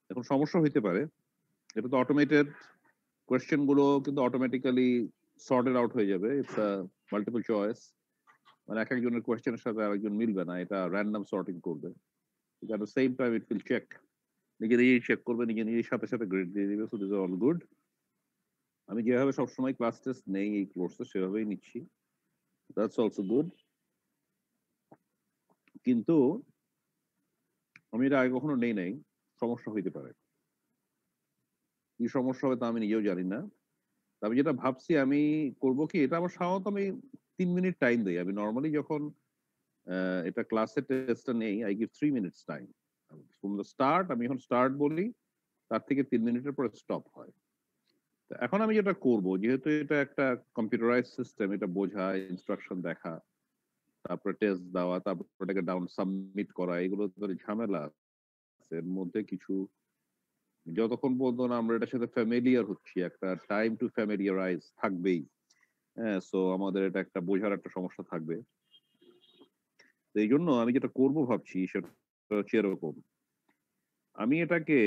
এখন সমস্যা হইতে পারে, এটা তো অটোমেটেড কোয়েশ্চেন গুলো কিন্তু অটোমেটিক্যালি সর্টেড আউট হয়ে যাবে। ইটস মাল্টিপল চয়েস, মানে এক একজনের কোয়েশ্চেনের সাথে আরেকজন মিলবে না, এটা র্যান্ডম সর্টিং করবে। At the same time it will check, নিজে নিজেই চেক করবে, নিজে নিজের সাথে সাথে গ্রেড দিয়ে দিবে। So this all good. আমি যেভাবে সবসময় ক্লাস টেস্ট নেই এই কোর্সে সেভাবেই নিচ্ছি, দ্যাটস অলসো গুড। কিন্তু আমি এটা আগে কখনো নেই নাই, সমস্যা হইতে পারে। কি সমস্যা হবে তা আমি নিজেও জানি না। আমি যেটা ভাবছি আমি করব কি, এটা আমার সাধারণত আমি 3 মিনিট টাইম দিই। আমি নর্মালি যখন এটা ক্লাসে টেস্টটা নেই, I give 3 minutes time from the start. আমি যখন স্টার্ট বলি তার থেকে 3 মিনিটের পরে স্টপ হয়। তো এখন আমি যেটা করব, যেহেতু এটা একটা কম্পিউটারাইজ সিস্টেম, এটা বোঝা, ইনস্ট্রাকশন দেখা, তারপরে টেস্ট দেওয়া, তারপর এটাকে ডাউন সাবমিট করা, এগুলো তো ঝামেলা আছে। এর মধ্যে কিছু যতক্ষণ পর্যন্ত না আমরা এটার সাথে ফ্যামিলিয়ার হচ্ছি, একটা টাইম টু ফ্যামিলিয়ারাইজ থাকবেই। হ্যাঁ, সো আমাদের এটা একটা বোঝার একটা সমস্যা থাকবে। তো এই জন্য আমি যেটা করব ভাবছি সেটা হচ্ছে এরকম, আমি এটাকে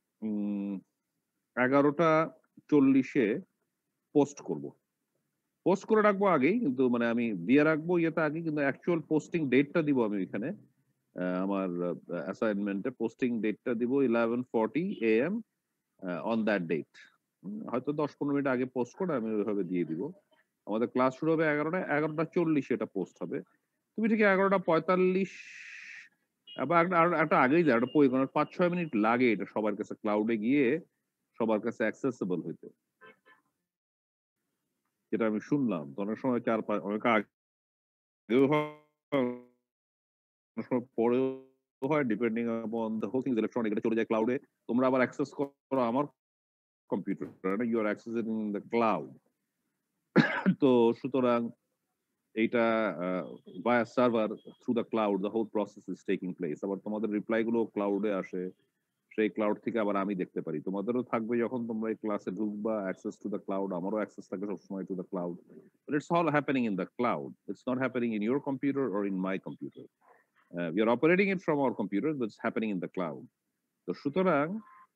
11:40 পোস্ট করব। পোস্ট করে রাখবো আগেই, কিন্তু মানে আমি দিয়ে রাখবো ইয়েটা আগে, কিন্তু অ্যাকচুয়াল পোস্টিং ডেটটা দিব আমি এখানে আমার অ্যাসাইনমেন্টে পোস্টিং ডেটটা দিব 11:40 AM অন দ্যাট ডেট। হয়তো 10-15 মিনিট আগে পোস্ট করে আমি ওইভাবে দিয়ে দিব। আমাদের ক্লাস শুরু হবে 11:40 এটা পোস্ট হবে। তুমি ঠিক 11:45 বা আর একটা আগেই দেয়, একটা 5-6 মিনিট লাগে এটা সবার কাছে ক্লাউডে গিয়ে সবার কাছে অ্যাক্সেসিবল হইতে, যেটা আমি শুনলাম। তো অনেক সময় অনেক আগেও হয়, অনেক সময় পরেও হয়, depending upon the whole things electronic, এটা চলে যায় ক্লাউডে। তোমরা আবার অ্যাক্সেস করো আমার computer, you are accessing in the cloud. তো সুতরাং এইটা via server through the cloud the whole process is taking place. আবার তোমাদের রিপ্লাই গুলো ক্লাউডে আসে, সেই ক্লাউড থেকে আবার আমি দেখতে পারি। তোমাদেরও থাকবে যখন তোমরা এই ক্লাসে ঢুকবা অ্যাক্সেস টু দ্য ক্লাউড, আমারও অ্যাক্সেস থাকে সবসময় to the cloud. But it's all happening in the cloud, it's not happening in your computer or in my computer. We are operating it from our computer, but it's happening in the cloud. তো সুতরাং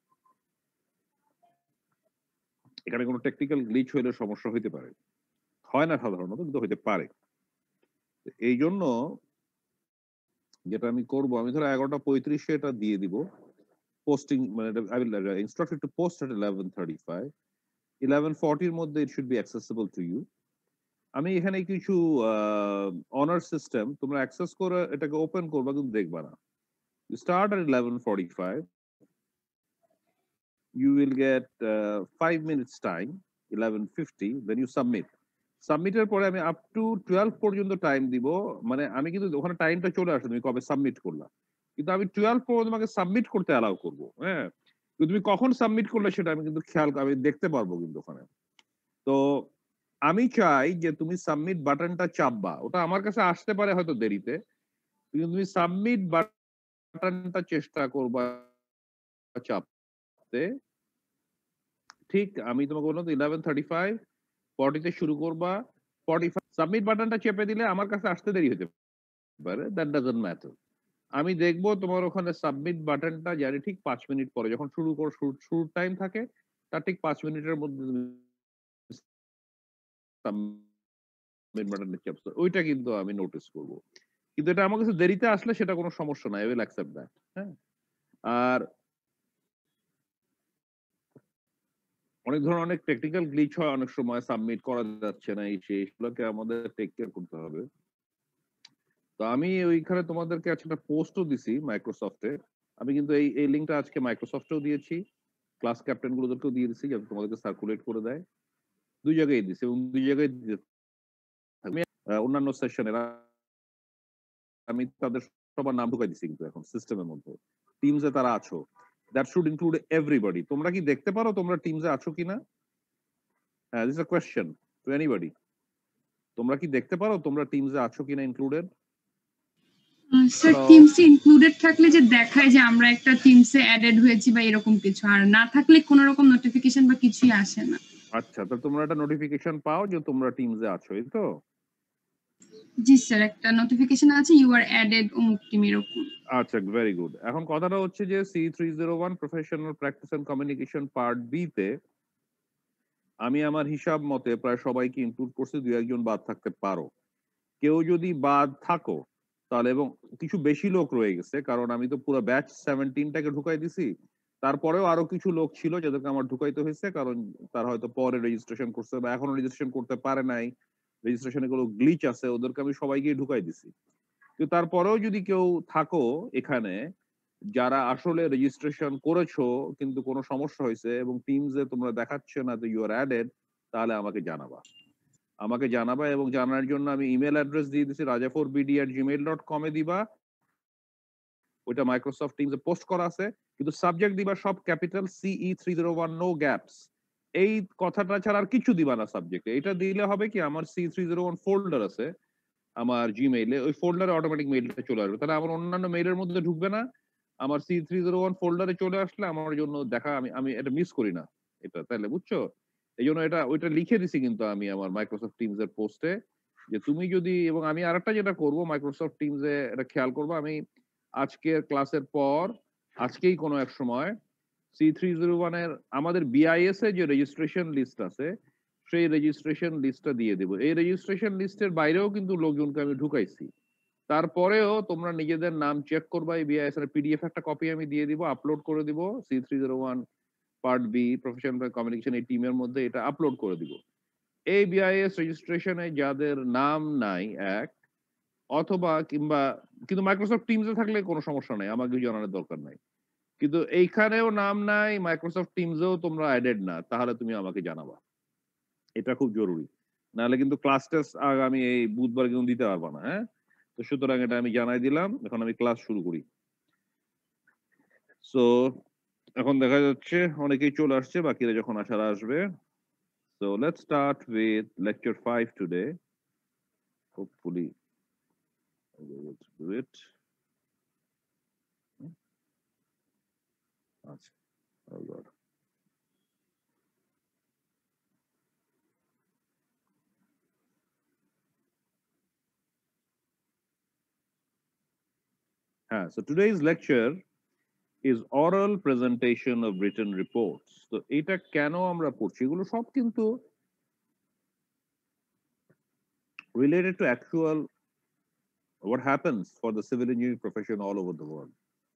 এখানে কোনো technical glitch হইলে সমস্যা হইতে পারে, হয় না সাধারণত, কিন্তু হইতে পারে। এই জন্য যেটা আমি করব, আমি ধরো 11:35 এটা দিয়ে দিব পোস্টিং, মানে I will instructed to post at 11:35। 11:40 এর মধ্যে it should be accessible to you. আমি এখানে কিছু অনার সিস্টেম, তোমরা অ্যাক্সেস করে এটাকে ওপেন করবা কিন্তু দেখবা না। You start at 11:45, you will get 5 minutes time, 11:50, then you submit. সাবমিটের পরে আমি আপ টু 12 পর্যন্ত টাইম দিব, মানে আমি কিন্তু ওখানে টাইমটা চলে আসে তুমি কবে সাবমিট করলা, কিন্তু আমি 12 পর্যন্ত তোমাকে সাবমিট করতে অ্যালাউ করবো। হ্যাঁ, তো তুমি কখন সাবমিট করলে সেটা আমি কিন্তু আমি দেখতে পারবো কিন্তু ওখানে। তো আমি চাই যে তুমি সাবমিট বাটনটা চাপবা, ওটা আমার কাছে আসতে পারে হয়তো দেরিতে, কিন্তু তুমি সাবমিট বাটনটা চেষ্টা করবা চাপতে। ঠিক আমি তোমাকে বললাম তো 11:35 40 শুরু করবা, 45 সাবমিট বাটনটা চেপে দিলে আমার কাছে আসতে দেরি হতে পারে, দ্যাট ডাজন্ট ম্যাটার। আমি দেখবো তোমার ওখানে সাবমিট বাটনটা জানি ঠিক 5 মিনিট পরে, যখন শুরুর টাইম থাকে তার ঠিক 5 মিনিটের মধ্যে সাবমিট বাটনটা চাপছো, ওইটা কিন্তু আমি নোটিস করবো। কিন্তু এটা আমার কাছে দেরিতে আসলে সেটা কোনো সমস্যা নাই, আই উইল অ্যাকসেপ্ট দ্যাট। হ্যাঁ, আর অনেক ধরনের অনেক টেকনিক্যাল গ্লিচ হয়, অনেক সময় সাবমিট করা যাচ্ছে না, এই সেইগুলোকে আমাদের টেক কেয়ার করতে হবে। তো আমি ওইখানে তোমাদেরকে একটা পোস্টও দিছি মাইক্রোসফটে। আমি কিন্তু এই লিঙ্কটা আজকে মাইক্রোসফটেও দিয়েছি, ক্লাস ক্যাপ্টেন গুলোদেরকেও দিয়ে দিছি যাতে তোমাদেরকে সার্কুলেট করে দেয়। দুই জায়গায় দিছি এবং দুই জায়গায় আমি অন্যান্য সেশনের আমি তাদের সবার নাম ঢুকাই দিছি কিন্তু এখন সিস্টেমের মধ্যে, টিমসে তারা আছো, দ্যাট শুড ইনক্লুড এভরিবডি। তোমরা কি দেখতে পারো তোমরা টিমসে আছো কিনা? হ্যাঁ, this is a question to anybody. তোমরা কি দেখতে পারো তোমরা টিমসে আছো কিনা ইনক্লুডেড? স্যার টিমসে ইনক্লুডেড থাকলে যে দেখায় যে আমরা একটা টিমসে অ্যাডেড হয়েছি বা এরকম কিছু, আর না থাকলে কোনো রকম নোটিফিকেশন বা কিছুই আসে না। আচ্ছা, তো তোমরা একটা নোটিফিকেশন পাও যে তোমরা টিমসে আছো, এই তো? জি স্যার, একটা নোটিফিকেশন আছে ইউ আর অ্যাডেড অমুক টিম এরকম। আচ্ছা, ভেরি গুড। এখন কথাটা হচ্ছে যে C301 professional practice and communication part B তে আমি আমার হিসাব মতে প্রায় সবাইকে ইনক্লুড করছি, ২-১ জন বাদ থাকতে পারো। কেউ যদি বাদ থাকো তাহলে, এবং কিছু বেশি লোক রয়ে গেছে কারণ আমি তো পুরো ব্যাচ 17 টাকে ঢুকাই দিছি। তারপরেও আরো কিছু লোক ছিল যাদেরকে আমার ঢুকাইতে হয়েছে কারণ তারা হয়তো পরে রেজিস্ট্রেশন করছে বা এখনো রেজিস্ট্রেশন করতে পারে নাই। রেজিস্ট্রেশনে কোনো গ্লিচ আছে, ওদেরকে আমি সবাইকে ঢুকাই দিছি। তো তারপরেও যদি কেউ থাকো এখানে যারা আসলে রেজিস্ট্রেশন করেছো কিন্তু কোনো সমস্যা হয়েছে এবং টিমসে তোমরা দেখাচ্ছে না যে ইউ আর অ্যাডেড, তাহলে আমাকে জানাবা। আমাকে জানাবা এবং জানার জন্য আমি ইমেল অ্যাড্রেস দিয়ে দিছি raja4bd@gmail.com এ দিবা। ওইটা মাইক্রোসফট টিমস এ পোস্ট করা আছে। কিন্তু সাবজেক্ট দিবা সব ক্যাপিটাল CE301 নো গ্যাপস। এই কথাটা ছাড়া আর কিছু দিবা না সাবজেক্টে। এটা দিলে হবে কি, আমার C301 ফোল্ডার আছে আমার জিমেইলে, ওই ফোল্ডারে অটোমেটিক মেইলটা চলে আসবে। তাহলে আমার অন্যান্য মেইলের মধ্যে ঢুকবে না। আমার C301 ফোল্ডারে চলে আসলে আমার জন্য দেখা, আমি আমি এটা মিস করি না এটা। তাইলে বুঝছো? এইজন্য এটা ওইটা লিখে দিছি কিন্তু আমি আমার মাইক্রোসফট টিমস এর পোস্টে যে তুমি যদি, এবং আমি আরেকটা যেটা করব মাইক্রোসফট টিমস এ এটা খেয়াল করব, আমি আজকের ক্লাসের পর আজকেই কোনো এক সময় C301 এর আমাদের BIS এ যে রেজিস্ট্রেশন লিস্ট আছে সেই রেজিস্ট্রেশন লিস্টটা দিয়ে দেব। এই রেজিস্ট্রেশন লিস্টের বাইরেও কিন্তু লোকজনকে আমি ঢুকাইছি। তারপরেও তোমরা নিজেদের নাম চেক করবা। এই BIS এর PDF একটা কপি আমি দিয়ে দিব, আপলোড করে দিব C301 part be professional communication এই টিমের মধ্যে, এটা আপলোড করে দিব। এই BIS রেজিস্ট্রেশনে যাদের নাম নাই এক, অথবা কিংবা, কিন্তু মাইক্রোসফট টিমসে থাকলে কোনো সমস্যা নাই, আমাকে জানানোর দরকার নাই। কিন্তু এইখানেও নাম নাই, মাইক্রোসফট টিমসেও তোমরা অ্যাডেড না, তাহলে তুমি আমাকে জানাবা। এটা খুব জরুরি। নাহলে কিন্তু ক্লাস টেস্ট আগামী এই বুধবার কিন্তু দিতে পারবা না, হ্যাঁ? তো সুতরাং এটা আমি জানাই দিলাম। এখন আমি ক্লাস শুরু করি। সো এখন দেখা যাচ্ছে অনেকেই চলে আসছে, বাকিরা যখন আসার আসবে। So let's start with lecture 5 today. Hopefully I'll be able to do it. আচ্ছা, oh God. হ্যাঁ, so today's lecture is oral presentation of written reports. তো এটা কেন আমরা পড়ছি, এগুলো সব কিন্তু related to actual what happens for the civil engineering profession all over the world.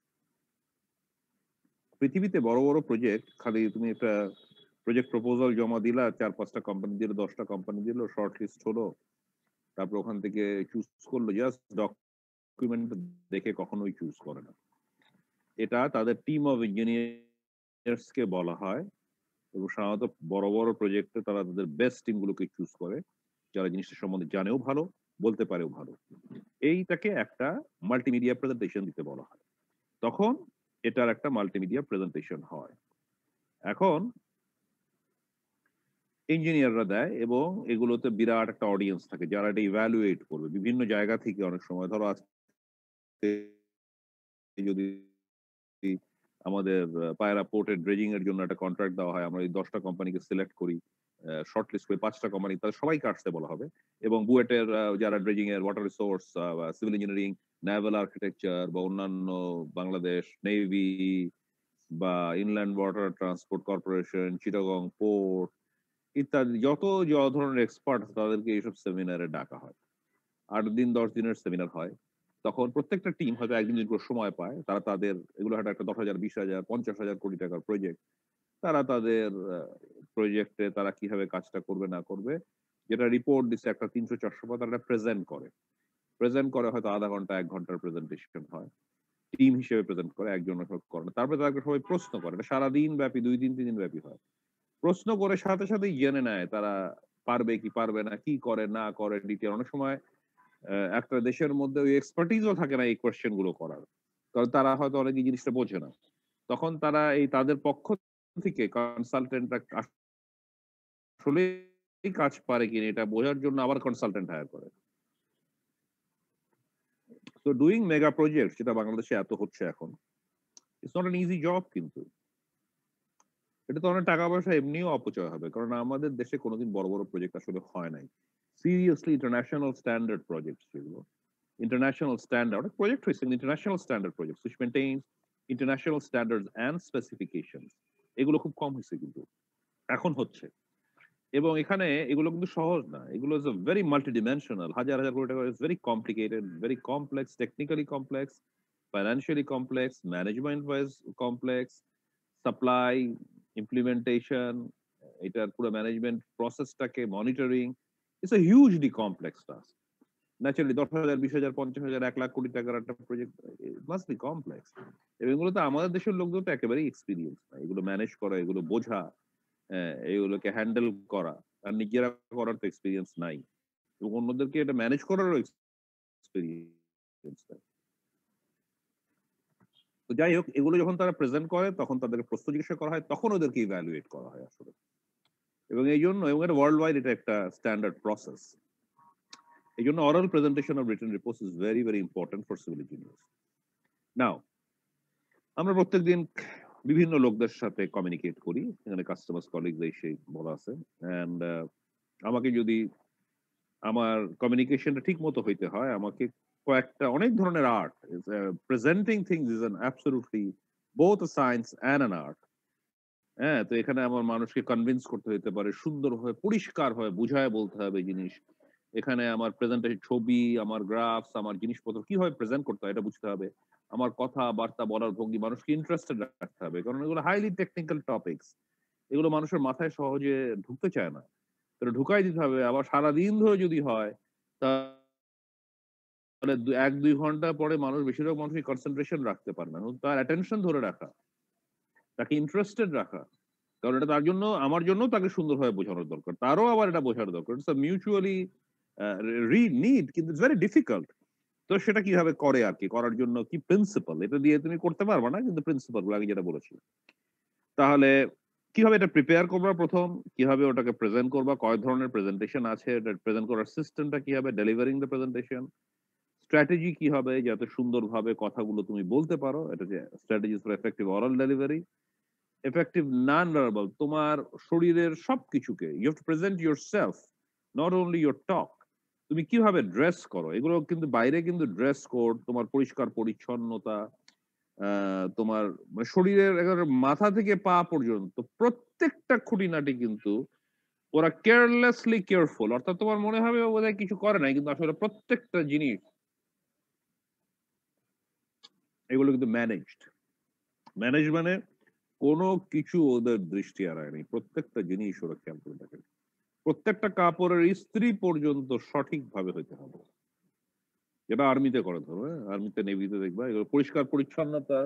পৃথিবীতে বড় বড় প্রজেক্ট, খালি তুমি একটা প্রজেক্ট প্রপোজাল জমা দিলা, 4-5টা কোম্পানি দিল, 10টা কোম্পানি দিল, শর্ট লিস্ট হলো, তারপর ওখান থেকে চুজ করলো, জাস্ট ডকুমেন্ট দেখে কখনোই চুজ করে না। এটা তাদের টিম অফ ইঞ্জিনিয়ার্স কে বলা হয়, এবং সাধারণত বড় বড় প্রজেক্টে তারা তাদের বেস্ট টিমগুলোকে চুজ করে, যারা জিনিসটা সম্বন্ধে জানেও ভালো, বলতে পারেও ভালো। এইটাকে একটা মাল্টিমিডিয়া প্রেজেন্টেশন দিতে বলা হয়। তখন এটার একটা মাল্টিমিডিয়া প্রেজেন্টেশন হয়। এখন ইঞ্জিনিয়াররা দেয় এবং এগুলোতে বিরাট একটা অডিয়েন্স থাকে যারা এটা ইভ্যালুয়েট করবে বিভিন্ন জায়গা থেকে। অনেক সময় ধরো আজকে যদি আমাদের পায়রা পোর্টের ড্রেজিং এর জন্য একটা কন্ট্রাক্ট দেওয়া হয়, আমরা এই 10টা কোম্পানিকে সিলেক্ট করি, শর্ট লিস্ট করে 5টা কোম্পানি, তাদের সবাইকে আসতে বলা হবে। এবং বুয়েটের যারা ড্রেজিং এর ওয়াটার রিসোর্স বা সিভিল ইঞ্জিনিয়ারিং, নেভাল আর্কিটেকচার বা অন্যান্য বাংলাদেশ নেভি বা inland water transport corporation, Chittagong port ইত্যাদি যত ধরনের এক্সপার্ট আছে তাদেরকে এইসব সেমিনারে ডাকা হয়। 8 দিন 10 দিনের সেমিনার হয়। তখন প্রত্যেকটা টিম হয়তো 1 দিন করে সময় পায়। তারা তাদের, এগুলো হয়তো একটা 10,000, 20,000, 50,000 কোটি টাকার প্রজেক্ট। তারা তাদের প্রজেক্টে তারা কিভাবে কাজটা করবে না করবে, যেটা রিপোর্ট দিচ্ছে একটা 300-400 পাতার, একটা প্রেজেন্ট করে। প্রেজেন্ট করে হয়তো আধা ঘন্টা 1 ঘন্টার প্রেজেন্টেশন হয়। টিম হিসেবে প্রেজেন্ট করে, একজন করে না। তারপরে তাদেরকে সবাই প্রশ্ন করে। এটা সারাদিন ব্যাপী 2 দিন 3 দিন ব্যাপী হয়। প্রশ্ন করে সাথে সাথেই জেনে নেয় তারা পারবে কি পারবে না, কি করে না করে ডিটেইল। অনেক সময় একটা দেশের মধ্যে ওই এক্সপার্টিসও থাকে না এই কোয়েশ্চেন গুলো করার, কারণ তারা হয়তো অনেক এই জিনিসটা বোঝে না। তখন তারা এই তাদের পক্ষ থেকে কনসালটেন্টরা আসলেই কাজ পারে কিনা এটা বোঝার জন্য আবার কনসালটেন্ট হায়ার করে। তো ডুইং মেগা প্রজেক্ট, যেটা বাংলাদেশে এত হচ্ছে এখন, it's not an easy job. কিন্তু এটা তো অনেক টাকা পয়সা এমনিও অপচয় হবে, কারণ আমাদের দেশে কোনোদিন বড় বড় প্রজেক্ট আসলে হয় নাই। সিরিয়াসলি ইন্টারন্যাশনাল স্ট্যান্ডার্ড প্রজেক্টস যেগুলো, international standard project হয়েছে international standard projects which maintains international standards and specifications, এগুলো খুব কম হয়েছে কিন্তু এখন হচ্ছে। এবং এখানে এগুলো কিন্তু সহজ না, এগুলো ইজ ভেরি মাল্টিডিমেনশনাল, হাজার হাজার কোটি টাকা, is very complicated, very complex, technically complex, financially complex, management wise complex, supply, implementation, এটার পুরো ম্যানেজমেন্ট প্রসেসটাকে monitoring, it's a hugely complex task. Naturally 10,000, 20,000, 50,000, 1 lakh crore টাকার একটা প্রজেক্ট মাস্ট বি কমপ্লেক্স। এবং এগুলো তো আমাদের দেশের লোকদের তো একেবারেই এক্সপিরিয়েন্স না এগুলো ম্যানেজ করা, এগুলো বোঝা, এগুলোকে হ্যান্ডেল করা, আর নিজেরা করার তো এক্সপিরিয়েন্স নাই, এবং অন্যদেরকে এটা ম্যানেজ করারও এক্সপিরিয়েন্স নাই। তো যাই হোক, এগুলো যখন তারা প্রেজেন্ট করে তখন তাদেরকে প্রশ্ন জিজ্ঞাসা করা হয়, তখন ওদেরকে ইভ্যালুয়েট করা হয় আসলে। এবং এই জন্য, এবং এটা ওয়ার্ল্ড ওয়াইড এটা একটা স্ট্যান্ডার্ড প্রসেস। এই জন্য oral presentation of written reports is very very important for civil engineers. Now, আমরা প্রত্যেকদিন বিভিন্ন লোকদের সাথে কমিউনিকেট করি, এখানে কাস্টমার্স কলিগস এসে বলা আছে, এন্ড আমাকে যদি আমার কমিউনিকেশনটা ঠিক মতো হইতে হয়, আমাকে কয়েকটা অনেক ধরনের art, presenting things is an absolutely both a science and an art. হ্যাঁ, তো এখানে আমার মানুষকে কনভিন্স করতে হতে পারে, সুন্দরভাবে পরিষ্কারভাবে বুঝায় বলতে হবে জিনিস। এখানে আমার প্রেজেন্টেশন, ছবি, আমার গ্রাফস, আমার জিনিসপত্র কিভাবে প্রেজেন্ট করতে হয় এটা বুঝতে হবে। আমার কথাবার্তা বলার ভঙ্গি মানুষকে ইন্টারেস্টেড রাখতে হবে, কারণ এগুলো হাইলি টেকনিক্যাল টপিকস, এগুলো মানুষের মাথায় সহজে ঢুকতে চায় না, তো ঢুকাই দিতে হবে। আবার সারাদিন ধরে যদি হয় তাহলে 1-2 ঘন্টা পরে মানুষ, বেশিরভাগ মানুষই কনসেন্ট্রেশন রাখতে পারে না, তার অ্যাটেনশন ধরে রাখা, তাকে ইন্টারেস্টেড রাখা, কারণ এটা তার জন্য, আমার জন্য তাকে সুন্দরভাবে বোঝানোর দরকার, তারও আবার এটা বোঝার দরকার। ইটস মিউচুয়ালি নিড, কিন্তু ইটস ভেরি ডিফিকাল্ট। তো সেটা কিভাবে করে আর কি, করার জন্য কি প্রিন্সিপাল, এটা দিয়ে তুমি করতে পারবা না, কিন্তু প্রিন্সিপাল গুলো আগে যেটা বলেছি। তাহলে কিভাবে এটা প্রিপেয়ার করবা, প্রথম কিভাবে ওটাকে প্রেজেন্ট করবা, কয় ধরনের প্রেজেন্টেশন আছে, এটা প্রেজেন্ট করার সিস্টেমটা কি হবে, ডেলিভারিং দ্য প্রেজেন্টেশন স্ট্র্যাটেজি কি হবে যাতে সুন্দরভাবে কথাগুলো তুমি বলতে পারো, এটা যে strategies for effective oral delivery, effective non verbal, তোমার শরীরের সবকিছুকে, you have to present yourself, not only your talk. তুমি কিভাবে ড্রেস করো, এগুলো কিন্তু বাইরে কিন্তু ড্রেস কোড, তোমার পরিষ্কার পরিচ্ছন্নতা, তোমার মানে শরীরের একেবারে মাথা থেকে পা পর্যন্ত প্রত্যেকটা খুঁটিনাটি কিন্তু ওরা কেয়ারলেসলি কেয়ারফুল, অর্থাৎ তোমার মনে হবে ও বোধহয় কিছু করে নাই, কিন্তু আসলে প্রত্যেকটা জিনিস এগুলো কিন্তু ম্যানেজড। ম্যানেজ মানে কোনো কিছু ওদের দৃষ্টি এড়ায় নেই, প্রত্যেকটা জিনিস ওরা খেয়াল করে দেখে, প্রত্যেকটা কাপড়ের ইস্ত্রি পর্যন্ত সঠিকভাবে হইতে হবে, যেটা আর্মিতে করে, ধরো আর্মিতে, নেভিতে দেখবা এগুলো পরিষ্কার পরিচ্ছন্নতা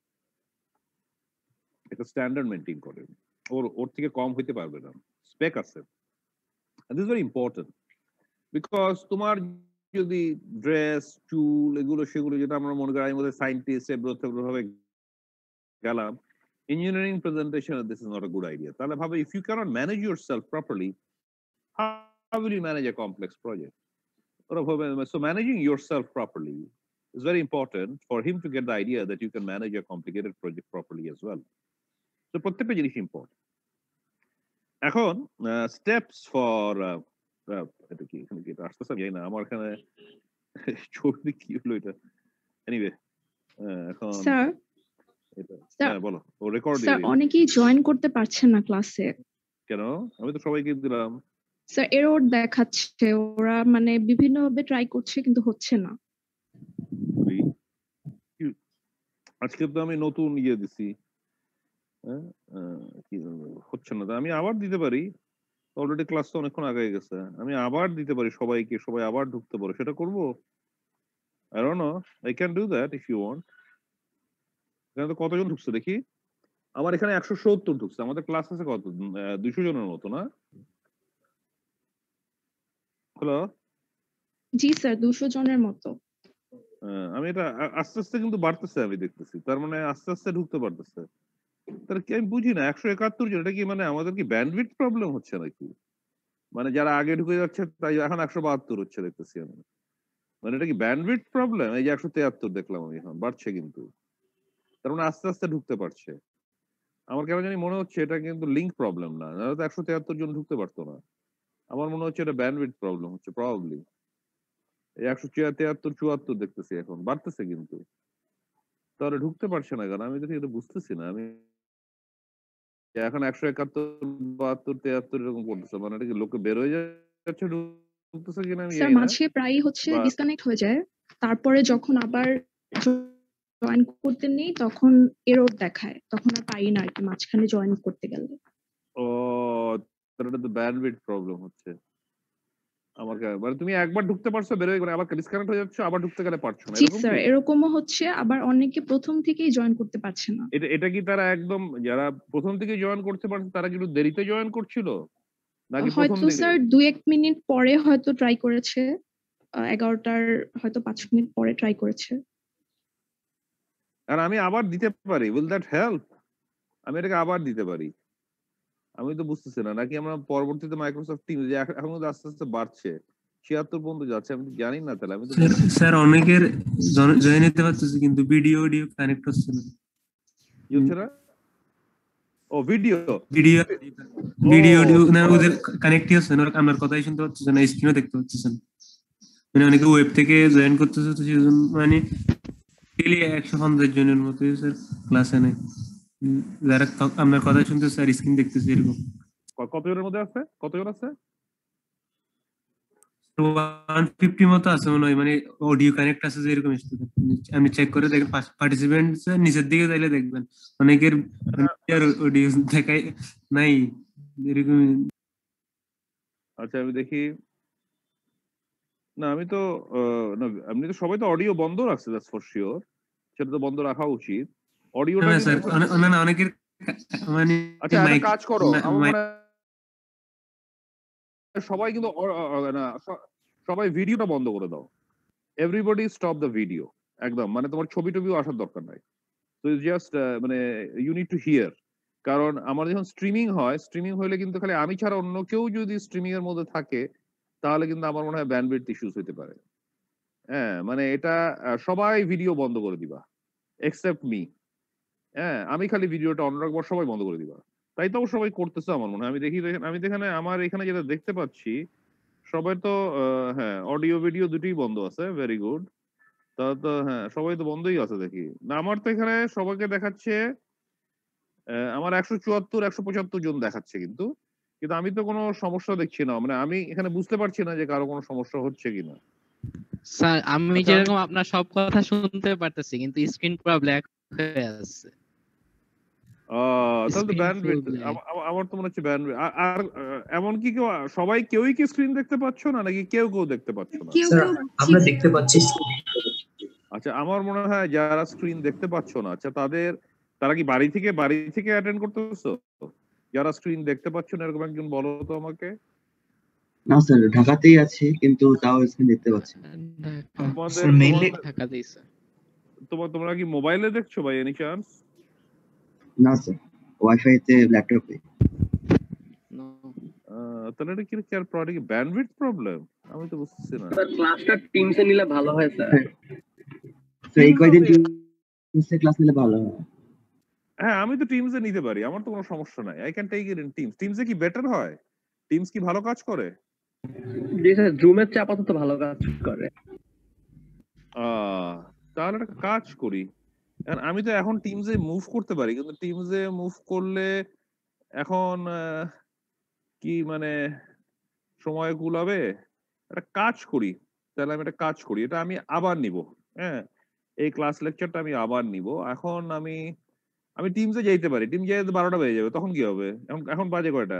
একটা স্ট্যান্ডার্ড মেনটেন করে, ওর থেকে কম হইতে পারবে না, স্পেক আছে। দিস ভেরি ইম্পর্টেন্ট, বিকজ তোমার যদি ড্রেস, চুল, এগুলো সেগুলো, যেটা আমরা মনে করি আমাদের সায়েন্টিস্ট ভাবে গেলাম, engineering presentation, this is not a good idea. তাহলে ভাবে, if you cannot manage yourself properly, how will you manage a complex project? So managing yourself properly is very important for him to get the idea that you can manage a complicated project properly as well. So প্রত্যেকটা জিনিস important. এখন steps for, এটা কি এখানে কি এটা আসতেছে, আমি জানি না, আমার এখানে ছবি কি হলো এটা, এনিওয়ে এখন স্যার, এটা, স্যার, হ্যাঁ বলো, ও রেকর্ড স্যার দিয়ে অনেকেই জয়েন করতে পারছেন না ক্লাসে। কেন? আমি তো সবাইকে দিলাম। স্যার এরর দেখাচ্ছে, ওরা মানে বিভিন্ন ভাবে ট্রাই করছে কিন্তু হচ্ছে না। আজকে তো আমি নতুন ইয়ে দিছি, হ্যাঁ, কি হচ্ছে না, আমি আবার দিতে পারি, অলরেডি ক্লাস তো অনেকক্ষণ আগে গেছে, আমি আবার দিতে পারি সবাইকে, সবাই আবার ঢুকতে পারে, সেটা করবো। I don't know, I can do that if you want. এখানে তো কতজন ঢুকছে দেখি, আমার এখানে 170 ঢুকছে, আমাদের ক্লাস আছে কত, 200 জনের মতো না? হ্যালো, জি স্যার, 200 জনের মতো। আমি এটা আস্তে আস্তে কিন্তু বাড়তেছে, আমি দেখতেছি, তার মানে আস্তে আস্তে ঢুকতে পারতেছে। তাহলে কি আমি বুঝি না, 171 জন, এটা কি মানে আমাদের কি ব্যান্ডউইথ প্রবলেম হচ্ছে নাকি? মানে যারা আগে ঢুকে যাচ্ছে তাই এখন 172 হচ্ছে দেখতেছি আমি, মানে এটা কি ব্যান্ডউইথ প্রবলেম? এই যে 173 দেখলাম আমি, এখন বাড়ছে কিন্তু, তার মানে আস্তে আস্তে ঢুকতে পারছে। আমার কেন জানি মনে হচ্ছে এটা কিন্তু লিঙ্ক প্রবলেম না, নাহলে তো 173 জন ঢুকতে পারতো না। আমার মনে হচ্ছে এটা ব্যান্ডউইথ প্রবলেম হচ্ছে প্রবাবলি। এই 173 74 দেখতেছি এখন বাড়তেছে কিন্তু তাহলে ঢুকতে পারছে না কেন আমি দেখি এটা বুঝতেছি না আমি এখন 171 72 73 এরকম করতেছে মানে এটা কি লোকে বের হয়ে যাচ্ছে ঢুকতেছে কিনা আমি স্যার জানি না মাঝে প্রায়ই হচ্ছে বা ডিসকানেক্ট হয়ে যায়, তারপরে যখন আবার জয়েন করতে নেই তখন এরর দেখায়, তখন আর পারি না আর কি মাঝখানে জয়েন করতে গেলে। ও তাহলে এটা তো ব্যান্ডউইথ প্রবলেম হচ্ছে আমার মানে তুমি একবার ঢুকতে পারছো বের হয়ে গেলে আবার ডিসকানেক্ট হয়ে যাচ্ছে আবার ঢুকতে গেলে পারছো না জি এরকম স্যার, কি এরকমও হচ্ছে, আবার অনেকে প্রথম থেকেই জয়েন করতে পারছে না। এটা এটা কি তারা একদম যারা প্রথম থেকে জয়েন করতে পারছে তারা কি একটু দেরিতে জয়েন করছিল নাকি প্রথম হয়তো দিকে স্যার 2-1 মিনিট পরে হয়তো ট্রাই করেছে, 11টার হয়তো 5 মিনিট পরে ট্রাই করেছে। আর আমি আবার দিতে পারি উইল দ্যাট হেল্প আমি এটাকে আবার দিতে পারি আমি তো বুঝতেছি না নাকি আমরা পরবর্তীতে মাইক্রোসফট টিম যে এখন তো আস্তে আস্তে বাড়ছে 76 পর্যন্ত যাচ্ছে আমি তো জানি না তাহলে আমি তো স্যার অনেকের জয়েন নিতে পারতেছে কিন্তু ভিডিও অডিও কানেক্ট হচ্ছে না। কি হচ্ছে না ও ভিডিও ভিডিও ও ভিডিও অডিও না ওদের কানেক্টই হচ্ছে না, আমার কথাই শুনতে পাচ্ছে না, স্ক্রিনও দেখতে পাচ্ছে না। মানে অনেকে ওয়েব থেকে জয়েন করতেছে তো সেজন্য মানে ডেইলি 150 জনের মতো স্যার ক্লাসে নেই, যারা আপনার কথা শুনতেছে আর স্ক্রিন দেখতেছে এরকম কতজনের মধ্যে আছে কতজন আছে 150 মতো আছে মনে হয়, মানে অডিও কানেক্ট আছে যে এরকম স্টুডেন্ট আপনি চেক করে দেখেন পার্টিসিপেন্ট নিচের দিকে যাইলে দেখবেন অনেকের অডিও দেখাই নাই এরকম। আচ্ছা আমি দেখি না আমি তো না এমনি তো সবাই তো অডিও বন্ধ রাখছে দ্যাটস ফর শিওর সেটা তো বন্ধ রাখা উচিত অডিওটা না কিন্তু স্যার না অনেকের মানে আচ্ছা একটা মাইক কাজ করো আমার মনে হয় সবাই কিন্তু না সবাই ভিডিওটা বন্ধ করে দাও এভরিবডি স্টপ দ্য ভিডিও একদম মানে তোমার ছবি টবিও আসার দরকার নাই তো জাস্ট মানে ইউ নিড টু হিয়ার কারণ আমার যখন স্ট্রিমিং হয় স্ট্রিমিং হলে কিন্তু খালি আমি ছাড়া অন্য কেউ যদি স্ট্রিমিং এর মধ্যে থাকে তাহলে কিন্তু আমার মনে হয় ব্যান্ডউইডথ ইস্যুস হতে পারে হ্যাঁ মানে এটা সবাই ভিডিও বন্ধ করে দিবা এক্সেপ্ট মি হ্যাঁ আমি খালি ভিডিওটা অন রাখবো সবাই বন্ধ করে দিবা তাই তো সবাই করতেছে আমার মনে হয় আমি দেখি আমি এখানে আমার এখানে যেটা দেখতে পাচ্ছি সবাই তো হ্যাঁ অডিও ভিডিও দুটোই বন্ধ আছে ভেরি গুড তা তো হ্যাঁ সবাই তো বন্ধই আছে দেখি না আমার তো এখানে সবাইকে দেখাচ্ছে আমার 174 175 জন দেখাচ্ছে কিন্তু কিন্তু আমি তো কোনো সমস্যা দেখছি না মানে আমি এখানে বুঝতে পারছি না যে কারো কোনো সমস্যা হচ্ছে কিনা স্যার আমি আচ্ছা যেরকম আপনার সব কথা শুনতে পারতেছি কিন্তু স্ক্রিন পুরো ব্ল্যাক হয়ে আছে। তাহলে তো স্ক্রিন ফুল ব্যান্ডউইডথ ব্ল্যাক। আমার তো মনে হচ্ছে ব্যান্ডউইডথ আর এমন কি কেউ সবাই কেউই কি স্ক্রিন দেখতে পাচ্ছ না নাকি কেউ কেউ দেখতে পাচ্ছ না কেউ স্যার কেউ আমরা দেখতে পাচ্ছি। আচ্ছা আমার মনে হয় যারা স্ক্রিন দেখতে পাচ্ছ না আচ্ছা তারা কি বাড়ি থেকে অ্যাটেন্ড করতেছো যারা স্ক্রিন দেখতে পাচ্ছ না এরকম একজন বলো তো আমাকে না স্যার ঢাকাতেই আছি কিন্তু তাও স্ক্রিন দেখতে পাচ্ছি না। তোমাদের স্যার মেইনলি ঢাকা দিয়েছে। তোমরা কি মোবাইলে দেখছো ভাই এনি চান্স না স্যার ওয়াইফাই তে ল্যাপটপে। তাহলে এটা কি আর প্রোডাক্ট ব্যান্ডউইডথ প্রবলেম আমি তো বুঝতেছি না স্যার ক্লাসটা টিমসে নিলে ভালো হয় স্যার। স্যার এই কয়দিন টিমসে ক্লাস নিলে ভালো হয়। হ্যাঁ আমি তো টিমসে নিতে পারি আমার তো কোনো সমস্যা নাই I can take it in টিমসে কি বেটার হয় টিমস কি ভালো কাজ করে জি স্যার জুমের চেয়ে আপাতত ভালো কাজ করে। তাহলে একটা কাজ করি আমি তো এখন টিমসে মুভ করতে পারি কিন্তু টিমসে মুভ করলে এখন কি মানে সময় কুলাবে একটা কাজ করি তাহলে আমি একটা কাজ করি এটা আমি আবার নিব হ্যাঁ এই ক্লাস লেকচারটা আমি আবার নিব এখন আমি টিমসে যেতে পারি টিম যেতে 12টা বেজে যাবে তখন কি হবে এখন বাজে কয়টা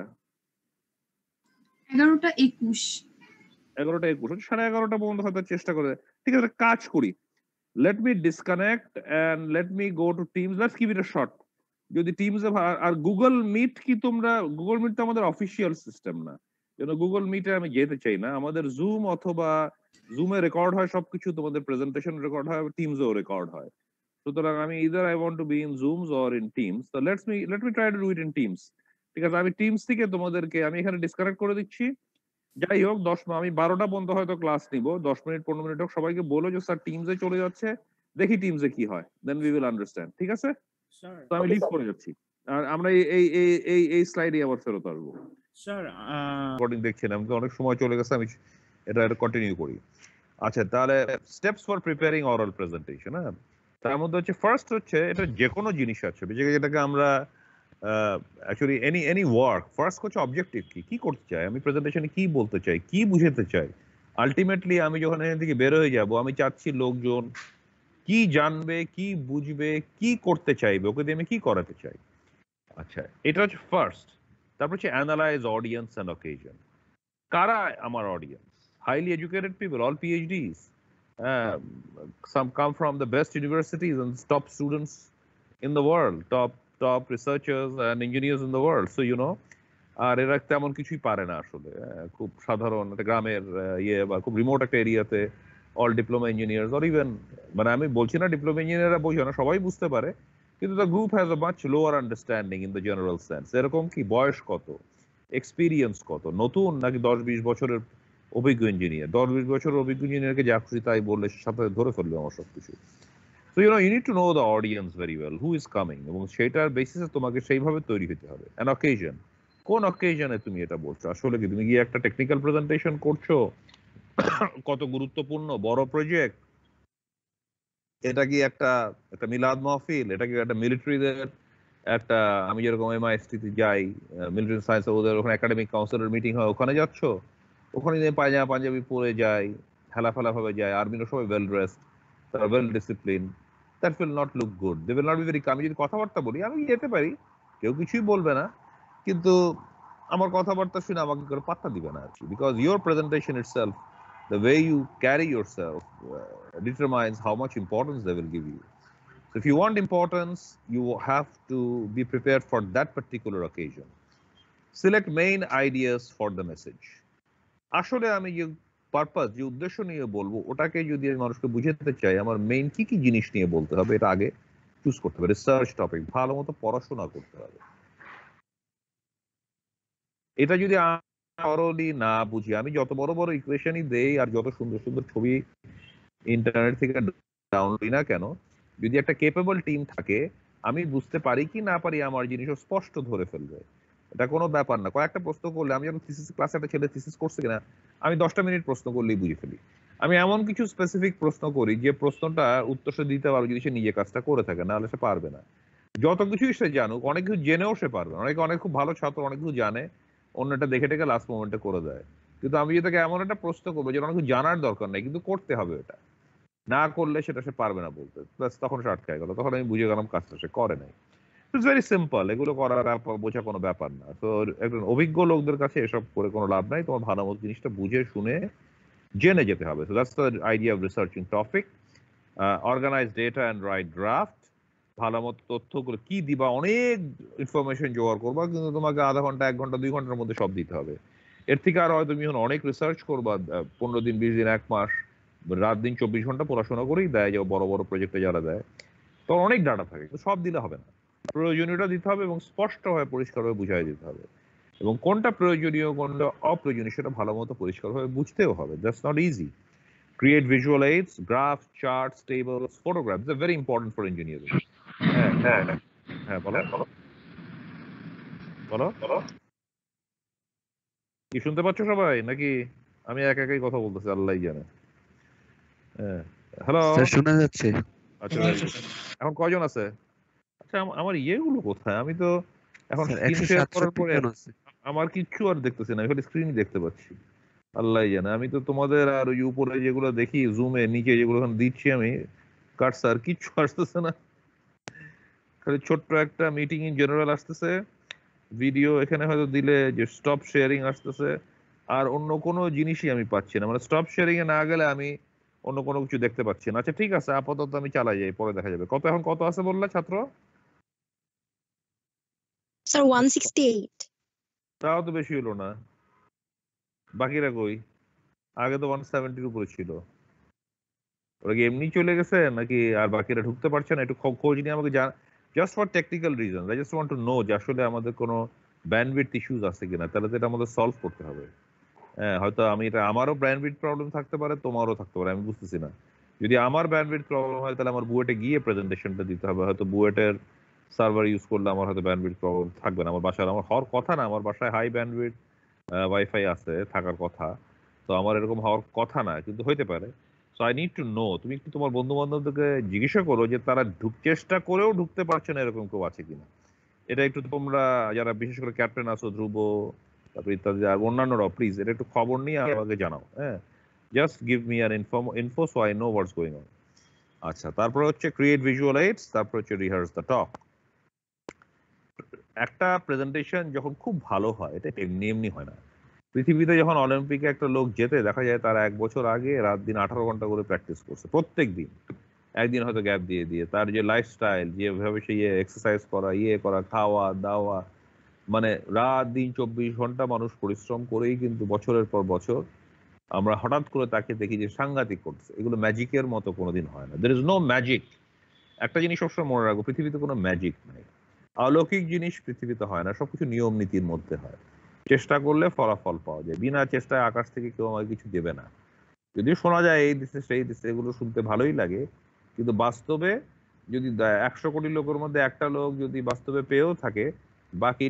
11টা 21 11টা 21 11:30 পর্যন্ত হয়তো চেষ্টা করে ঠিক আছে কাজ করি let me disconnect and let me go to Teams let's give it a shot যদি Teams আর গুগল মিট কি তোমরা গুগল মিট তো আমাদের অফিসিয়াল সিস্টেম না যেন গুগল মিটে আমি যেতে চাই না আমাদের জুম অথবা জুমে রেকর্ড হয় সবকিছু তোমাদের প্রেজেন্টেশন রেকর্ড হয় টিমসেও রেকর্ড হয় সুতরাং আমি either I want to be in Zooms or in Teams so let me try to do it in Teams ঠিক আছে আমি টিমস থেকে তোমাদেরকে আমি এখানে ডিসকানেক্ট করে দিচ্ছি যাই হোক আমি 12টা পর্যন্ত হয়তো ক্লাস নিব 10 মিনিট 15 মিনিট হোক সবাইকে বলো যে স্যার টিমসে চলে যাচ্ছে দেখি টিমসে কি হয় দেন উই উইল আন্ডারস্ট্যান্ড ঠিক আছে তো আমি লিভ করে যাচ্ছি আর আমরা এই স্লাইডে আবার ফেরত আসবো স্যার রেকর্ডিং দেখছিলাম, অনেক সময় চলে গেছে, আমি এটা কন্টিনিউ করি। আচ্ছা, তাহলে steps for preparing oral presentation. হ্যাঁ, তার মধ্যে হচ্ছে ফার্স্ট হচ্ছে এটা যে কোনো জিনিস আছে যেটাকে আমরা অ্যাকচুয়ালি এনি ওয়ার্ক, ফার্স্ট হচ্ছে অবজেক্টিভ কি করতে চাই আমি, প্রেজেন্টেশনে কি বলতে চাই, কি বুঝাতে চাই। আলটিমেটলি আমি যখন এখান থেকে বের হয়ে যাব, আমি চাচ্ছি লোকজন কি জানবে, কি বুঝবে, কি করতে চাইবে, ওকে দিয়ে আমি কি করাতে চাই। আচ্ছা, এটা হচ্ছে ফার্স্ট। তারপর হচ্ছে অ্যানালাইজ অডিয়েন্স অ্যান্ড অকেশন। কারা আমার audience? Highly educated people, all PhDs. Some come from the best universities and top students in the world, top researchers and engineers in the world. So আর এরা তেমন কিছুই পারে না আসলে, খুব সাধারণ একটা গ্রামের বা খুব রিমোট একটা এরিয়াতে all diploma engineers, or even, মানে আমি বলছি না ডিপ্লোমা ইঞ্জিনিয়াররা বোঝে না, সবাই বুঝতে পারে, কিন্তু the group has a much lower understanding in the general sense. এরকম কি বয়স কত, এক্সপিরিয়েন্স কত, নতুন নাকি 10-20 বছরের অভিজ্ঞ ইঞ্জিনিয়ার? 10-20 বছরের অভিজ্ঞ ইঞ্জিনিয়ারকে যা খুশি তাই বললে সাথে ধরে ফেলবে আমার সবকিছু। So you need to know the audience very well, who is coming, এবং সেটার বেসিসে তোমাকে সেইভাবে তৈরি হতে হবে। অ্যান অকেশন, কোন অকেশনে তুমি এটা বলছো? আসলে কি তুমি গিয়ে একটা টেকনিক্যাল প্রেজেন্টেশন করছো, কত গুরুত্বপূর্ণ বড় প্রজেক্ট, এটা কি একটা মিলাদ মাহফিল, এটা কি একটা মিলিটারিদের একটা, আমি যেরকম MIST তে যাই, মিলিটারি সায়েন্স, ওদের ওখানে একাডেমিক কাউন্সিলের মিটিং হয়, ওখানে যাচ্ছ, ওখানে পায়জামা পাঞ্জাবি পরে যায়, হেলাফেলা ভাবে যায়, আর্মিরা সবাই ওয়েল ড্রেসড, তারা well discipline, that will not look good, they will not be very. আমি যদি কথাবার্তা বলি, আমি যেতে পারি, কেউ কিছুই বলবে না, কিন্তু আমার কথাবার্তা শুনে আমাকে করে পাত্তা দিবে না আর কি, because your presentation itself, the way you carry yourself determines how much importance they will give you. So if you want importance, you have to be prepared for that particular occasion. Select main ideas for the message. আসলে আমি যে purpose, যে উদ্দেশ্য নিয়ে বলবো, ওটাকে যদি আমি মানুষকে বুঝাতে চাই, আমার মেইন কি কি জিনিস নিয়ে বলতে হবে, এটা আগে চুজ করতে হবে। রিসার্চ টপিক, ভালো মতো পড়াশোনা করতে হবে। এটা যদি থরলি না বুঝি, আমি যত বড় বড় ইকুয়েশনই দেই আর যত সুন্দর সুন্দর ছবি ইন্টারনেট থেকে ডাউনলোড না কেন, যদি একটা কেপেবল টিম থাকে, আমি বুঝতে পারি কি না পারি, আমার জিনিসও স্পষ্ট ধরে ফেলবে। এটা কোনো ব্যাপার না, কয়েকটা প্রশ্ন করলে, আমি যখন থিসিস ক্লাসে একটা ছেলে থিসিস করছে কিনা, আমি 10টা মিনিট প্রশ্ন করলেই বুঝে ফেলি। আমি এমন কিছু স্পেসিফিক প্রশ্ন করি যে প্রশ্নটা উত্তর সে দিতে পারবে যদি সে নিজে কাজটা করে থাকে, নাহলে সে পারবে না। যত কিছুই সে জানুক, অনেক কিছু জেনেও সে পারবে না। অনেক খুব ভালো ছাত্র অনেক কিছু জানে, অন্যটা দেখে টেকে লাস্ট মোমেন্টে করে দেয়। কিন্তু আমি যদি তাকে এমন একটা প্রশ্ন করবো যেটা অনেক কিছু জানার দরকার নেই, কিন্তু করতে হবে, এটা না করলে সেটা সে পারবে না বলতে, প্লাস তখন সে আটকায় গেল, তখন আমি বুঝে গেলাম কাজটা সে করে নাই। ইটস ভেরি সিম্পল, এগুলো করার বোঝা কোনো ব্যাপার না। তো একজন অভিজ্ঞ লোকদের কাছে এসব করে কোনো লাভ নাই, তোমার ভালো মতো জিনিসটা বুঝে শুনে জেনে যেতে হবে। So that's the idea of researching topic. Organise data and write draft. ভালো মতো তথ্যগুলো কি দিবা, অনেক ইনফরমেশন জোগাড় করবা, কিন্তু তোমাকে আধা ঘন্টা, 1 ঘন্টা, 2 ঘন্টার মধ্যে সব দিতে হবে। এর থেকে আর হয়তো তুমি অনেক রিসার্চ করবা, 15 দিন, 20 দিন, 1 মাস, রাত দিন 24 ঘন্টা পড়াশোনা করেই দেয়, যে বড় বড় প্রজেক্টে যারা দেয়, তো অনেক ডাটা থাকে, সব দিলে হবে না। প্রয়োজনীয়টা দিতে হবে এবং স্পষ্টভাবে পরিষ্কারভাবে বুঝাই দিতে হবে, এবং কোনটা প্রয়োজনীয় কোনটা অপ্রয়োজনীয় সেটা ভালো মতো পরিষ্কারভাবে বুঝতেও হবে। That's not easy. Create visual aids, graphs, charts, tables, photographs. They're very important for engineering. হ্যাঁ, বলো কি শুনতে পাচ্ছ সবাই, নাকি আমি একাই কথা বলতেছি, আল্লাহই জানে। হ্যালো, শোনা যাচ্ছে। আচ্ছা, এখন কয়জন আছে? আচ্ছা, আমার ইয়েগুলো কোথায়? আমি তো এখন স্ক্রিন শেয়ার করার পরে আমার কিচ্ছু আর দেখতেছি না, আমি খালি স্ক্রিনই দেখতে পাচ্ছি, আল্লাহই জানে। আমি তো তোমাদের আর ওই উপরে যেগুলো দেখি জুমে, নিচে যেগুলো দিচ্ছি আমি কাটসার, কিচ্ছু আসতেছে না, খালি ছোট্ট একটা মিটিং ইন জেনারেল আসতেছে, ভিডিও এখানে হয়তো দিলে যে স্টপ শেয়ারিং আসতেছে, আর অন্য কোনো জিনিসই আমি পাচ্ছি না। মানে স্টপ শেয়ারিং এ না গেলে আমি অন্য কোনো কিছু দেখতে পাচ্ছি না। আচ্ছা ঠিক আছে, আপাতত আমি চালাই যাই, পরে দেখা যাবে। এখন কত আছে বললা ছাত্র? স্যার 168। তাও তো বেশি হলো না, বাকিরা কই? আগে তো 170-র উপরে ছিল, ওরা কি এমনি চলে গেছে নাকি আর বাকিরা ঢুকতে পারছে না? একটু খোঁজ নিয়ে আমাকে just for technical reason, I just want to know যে আসলে আমাদের কোনো ব্যান্ডউইডথ ইস্যুস আছে কিনা, তাহলে তো এটা আমাদের সলভ করতে হবে। হ্যাঁ, হয়তো আমারও ব্যান্ডউইডথ প্রবলেম থাকতে পারে, তোমারও থাকতে পারে, আমি বুঝতেছি না। যদি আমার ব্যান্ডউইডথ প্রবলেম হয়, তাহলে আমার বুয়েটে গিয়ে প্রেজেন্টেশনটা দিতে হবে, হয়তো বুয়েটের সার্ভার ইউজ করলে আমার হয়তো ব্যান্ডউইথ প্রবলেম থাকবে না। আমার বাসায় আমার হওয়ার কথা না, আমার বাসায় হাই ব্যান্ডউইথ ওয়াইফাই আছে থাকার কথা, তো আমার এরকম হওয়ার কথা না, কিন্তু হইতে পারে। So I need to know, তুমি একটু তোমার বন্ধু বান্ধবদেরকে জিজ্ঞাসা করো যে তারা চেষ্টা করেও ঢুকতে পারছে না এরকম কেউ আছে কিনা। এটা একটু তোমরা যারা বিশেষ করে ক্যাপ্টেন আছো, ধ্রুব, তারপর ইত্যাদি আর অন্যান্যরা, প্লিজ এটা একটু খবর নিয়ে আমাকে জানাও। হ্যাঁ, just give me an info so I know what's going on. আচ্ছা, তারপরে হচ্ছে ক্রিয়েট ভিজুয়াল এইডস, তারপর হচ্ছে রিহার্স দ্য টক। একটা প্রেজেন্টেশন যখন খুব ভালো হয়, এটা এমনি এমনি হয় না। পৃথিবীতে যখন অলিম্পিকে একটা লোক জেতে, দেখা যায় তার 1 বছর আগে রাত দিন 18 ঘন্টা করে প্র্যাকটিস করছে প্রত্যেক দিন, একদিন হয়তো গ্যাপ দিয়ে দিয়ে। তার যে লাইফস্টাইল, যেভাবে সে এক্সারসাইজ করা, করা, খাওয়া দাওয়া, মানে রাত দিন 24 ঘন্টা মানুষ পরিশ্রম করেই কিন্তু বছরের পর বছর আমরা হঠাৎ করে তাকে দেখি যে সাংঘাতিক করছে। এগুলো ম্যাজিকের মতো কোনোদিন হয় না। There is no magic. একটা জিনিস সবসময় মনে রাখবো, পৃথিবীতে কোনো ম্যাজিক নাই, অলৌকিক জিনিস পৃথিবীতে হয় না, সবকিছু নিয়ম নীতির মধ্যে হয়। চেষ্টা করলে ফলাফল পাওয়া যায়, বিনা চেষ্টায় আকাশ থেকে কেউ আমাকে কিছু দেবে না। যদিও শোনা যায় এই দেশে সেই দেশে, এগুলো শুনতে ভালোই লাগে, কিন্তু বাস্তবে যদি 100 কোটি লোকের মধ্যে একটা লোক যদি বাস্তবে পেয়েও থাকে, বাকি